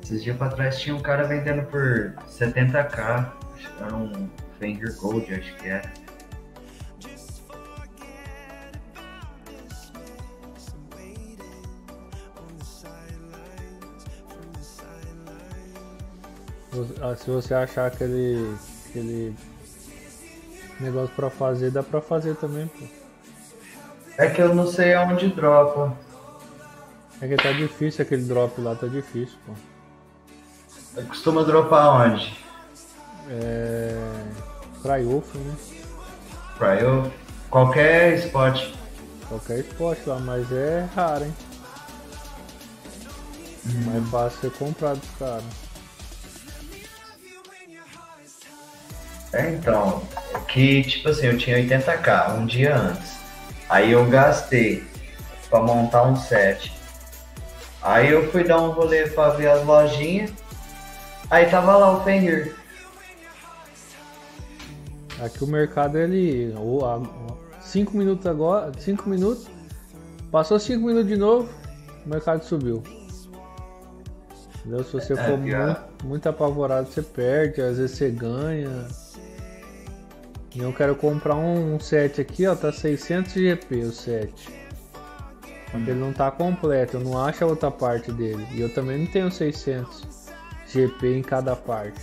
Esses dias pra trás tinha um cara vendendo por setenta k. Acho que era um Fender Gold, acho que era. Se você achar aquele, aquele negócio pra fazer, dá pra fazer também, pô. É que eu não sei aonde dropa. É que tá difícil aquele drop lá, tá difícil, pô. Costuma dropar onde? É... Cryofo, né? Cryo? Qualquer spot. Qualquer spot lá, mas é raro, hein? Hum. Mais fácil ser comprado, cara. É, então, que tipo assim, eu tinha oitenta k um dia antes. Aí eu gastei pra montar um set. Aí eu fui dar um rolê pra ver as lojinhas. Aí tava lá o Fenrir. Aqui o mercado ele. cinco minutos agora. cinco minutos. Passou cinco minutos de novo, o mercado subiu. Entendeu? Se você É, for pior. muito, muito apavorado, você perde, às vezes você ganha. E eu quero comprar um, um set aqui, ó, tá seiscentos G P o set. Mas ele não tá completo, eu não acho a outra parte dele. E eu também não tenho seiscentos G P em cada parte.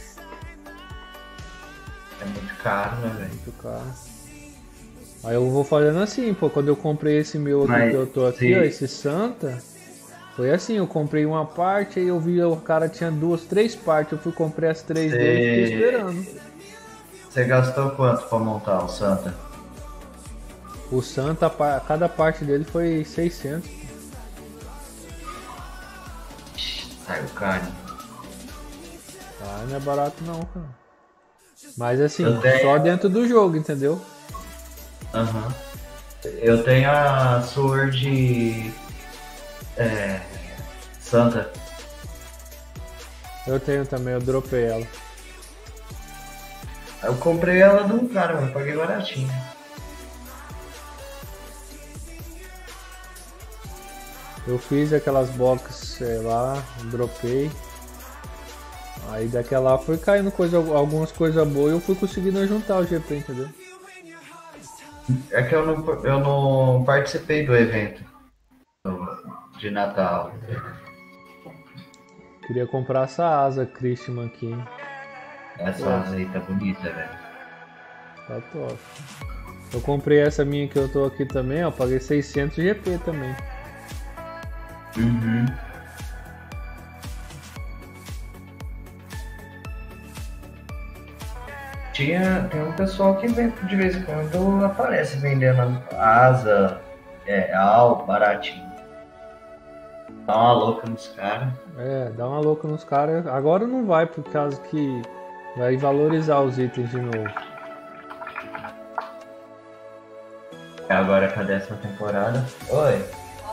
É muito caro, né, velho? Muito caro. Aí eu vou fazendo assim, pô, quando eu comprei esse meu aqui Mas, que eu tô aqui, sim. ó, esse Santa, foi assim, eu comprei uma parte, aí eu vi o cara tinha duas, três partes, eu fui comprei as três Cê- dele e fiquei esperando. Você gastou quanto pra montar o Santa? O Santa, pa- cada parte dele foi seiscentos. Saiu caro. Ah, não é barato não, cara. Mas assim, Eu tenho- só dentro do jogo, entendeu? Aham. Eu tenho a Sword é, Santa. Eu tenho também, eu dropei ela. Eu comprei ela de um cara, mas paguei baratinho. Eu fiz aquelas boxes é, lá, dropei. Aí daquela lá foi caindo coisa, algumas coisas boas e eu fui conseguindo juntar o G P, entendeu? É que eu não, eu não participei do evento de Natal. Queria comprar essa asa Christian aqui, hein? Essa asa aí tá bonita, velho. Tá top. Eu comprei essa minha que eu tô aqui também, ó, paguei seiscentos G P também. Uhum. Tinha, tem um pessoal que vem de vez em quando aparece vendendo asa, é, al, baratinho. Dá uma louca nos caras. É, dá uma louca nos caras. Agora não vai, por causa que vai valorizar os itens de novo. É agora com a décima temporada. Oi.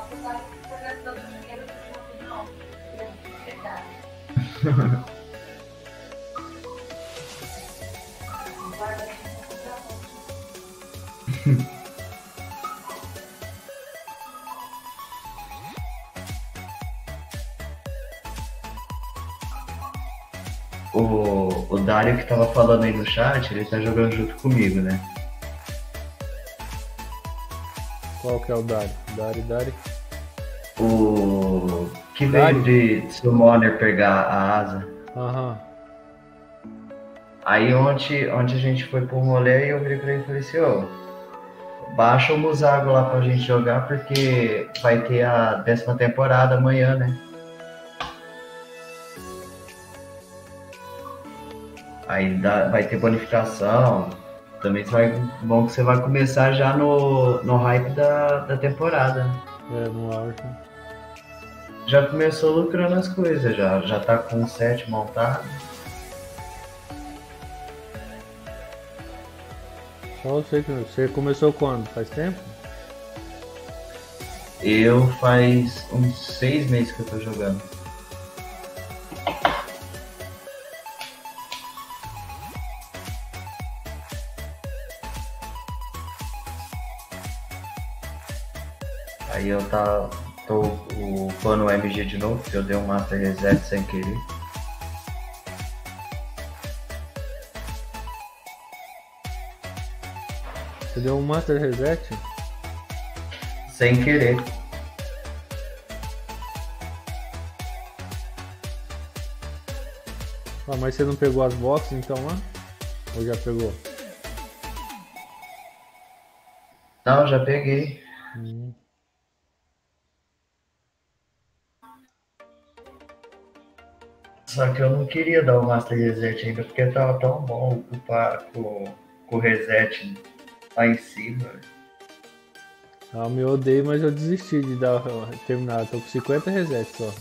O, o Dário que tava falando aí no chat, ele tá jogando junto comigo, né? Qual que é o Dari? Dari, Dari? O que Dário? veio de Summoner pegar a asa. Aham. Aí ontem, ontem a gente foi pro rolê e eu virei pra ele e falei assim, ô, baixa o Musago lá pra gente jogar porque vai ter a décima temporada amanhã, né? Aí dá, vai ter bonificação. Também você vai, bom que você vai começar já no, no hype da, da temporada. Né? É, no auge. Já começou lucrando as coisas, já, já tá com o set montado. Só você que você começou quando? Faz tempo? Eu faz uns seis meses que eu tô jogando. Aí eu tá, tô upando o M G de novo, porque eu dei um Master Reset sem querer. Você deu um Master Reset? Sem querer. Ah, mas você não pegou as boxes então lá? Ou já pegou? Não, já peguei. Hum. Só que eu não queria dar o Master Reset ainda, porque tava tão bom ocupar com, com o reset lá em cima. Ah, eu me odeio, mas eu desisti de dar terminar. Tô com cinquenta resets só.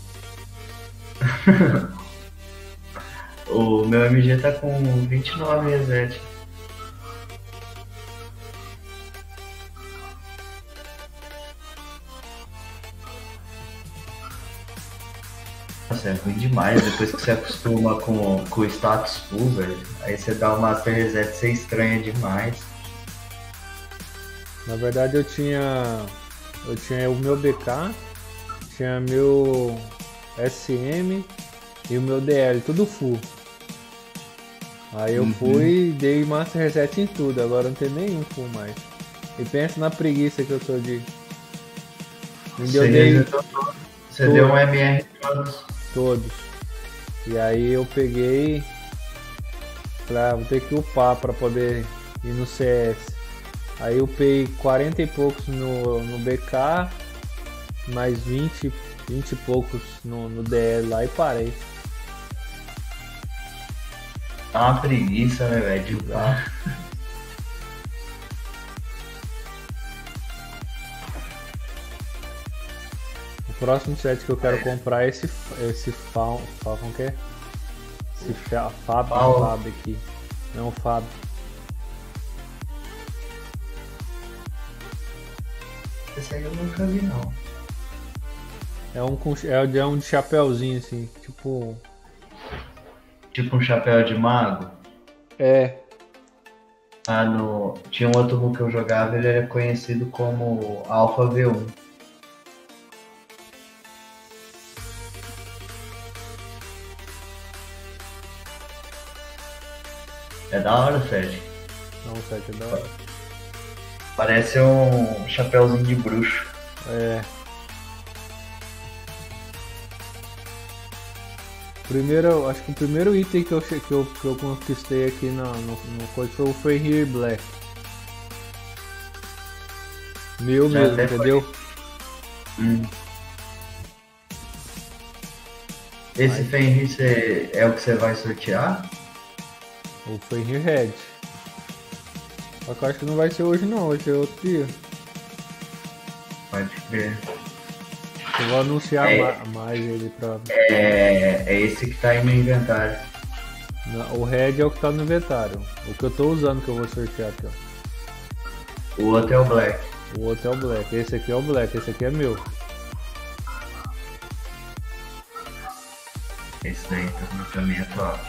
O meu M G tá com vinte e nove reset. Nossa, é ruim demais depois que você acostuma com, com o status full, velho. Aí você dá o Master Reset, você estranha demais. Na verdade eu tinha. Eu tinha o meu B K, tinha meu S M e o meu D L, tudo full. Aí eu Uhum. fui e dei Master Reset em tudo, agora não tem nenhum full mais. E pensa na preguiça que eu tô de. Me deu Você, dei resetou todo. Você deu um M R todos. todos. E aí eu peguei pra vou ter que upar pra poder ir no C S. Aí eu upei quarenta e poucos no, no B K, mais vinte, vinte e poucos no, no D L lá e parei. Tá uma preguiça, né, velho, de upar. O próximo set que eu quero comprar é esse, esse Fal, Fal, como que é? Esse Fa- Fab, Fal. Fab aqui. Não, Fab. Esse aí eu nunca vi, não. É um, com, é de- é um de chapéuzinho assim, tipo. Tipo um chapéu de mago. É. Ah, no... Tinha um outro que eu jogava, ele era conhecido como Alpha V um. É da hora, Fred. Não, o set é da hora. Parece um chapéuzinho de bruxo. É. Primeiro, acho que o primeiro item que eu, che- que eu, que eu conquistei aqui na, no, no coisa foi o Fenrir Black. Meu Já mesmo, até foi. entendeu? Hum. Esse Aí. Fenrir cê- é o que você vai sortear? O Fenrir Red. Só que eu acho que não vai ser hoje não, vai ser outro dia. Pode ver. Eu vou anunciar É. ma- mais ele pra. É, é esse que tá aí no inventário. Na- O Red é o que tá no inventário. O que eu tô usando que eu vou sortear aqui, ó. O outro é o Black. O outro é o Black. Esse aqui é o Black, esse aqui é meu. Esse daí tá no caminho atual.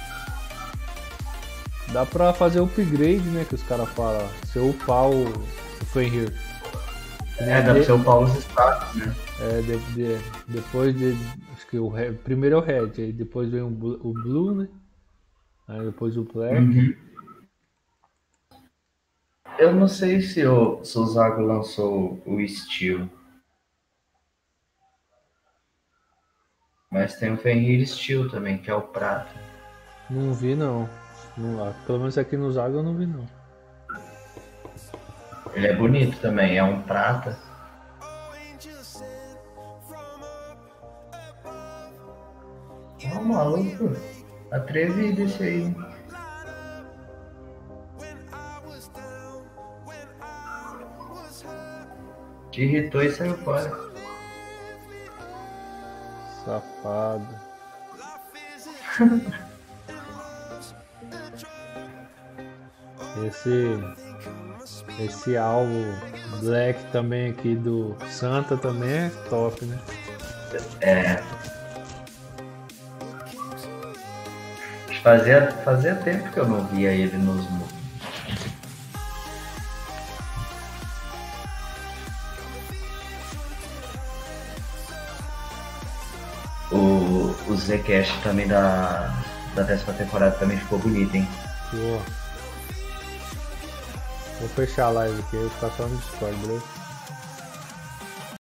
Dá pra fazer o upgrade, né? Que os caras falam. Se eu upar o, o Fenrir. É, dá pra ser o Paulo status, né? É, de, de- depois de. Acho que o Red, primeiro é o Red, aí depois vem o, Blu- o Blue, né? Aí depois o Black. Uhum. Eu não sei se o, se o Zago lançou o Steel. Mas tem o Fenrir Steel também, que é o prata. Não vi não. Não- ah, pelo menos aqui no Zaga eu não vi não. Ele é bonito também, é um prata. Ó, maluco. Atrevido esse aí. Te irritou e saiu fora. Safado. Esse. Esse alvo Black também aqui do Santa também é top, né? É. Fazia, fazia tempo que eu não via ele nos mundos. O, o Zcash também da, da décima temporada também ficou bonito, hein? Pô. Vou fechar a live aqui, eu vou ficar só no Discord, beleza?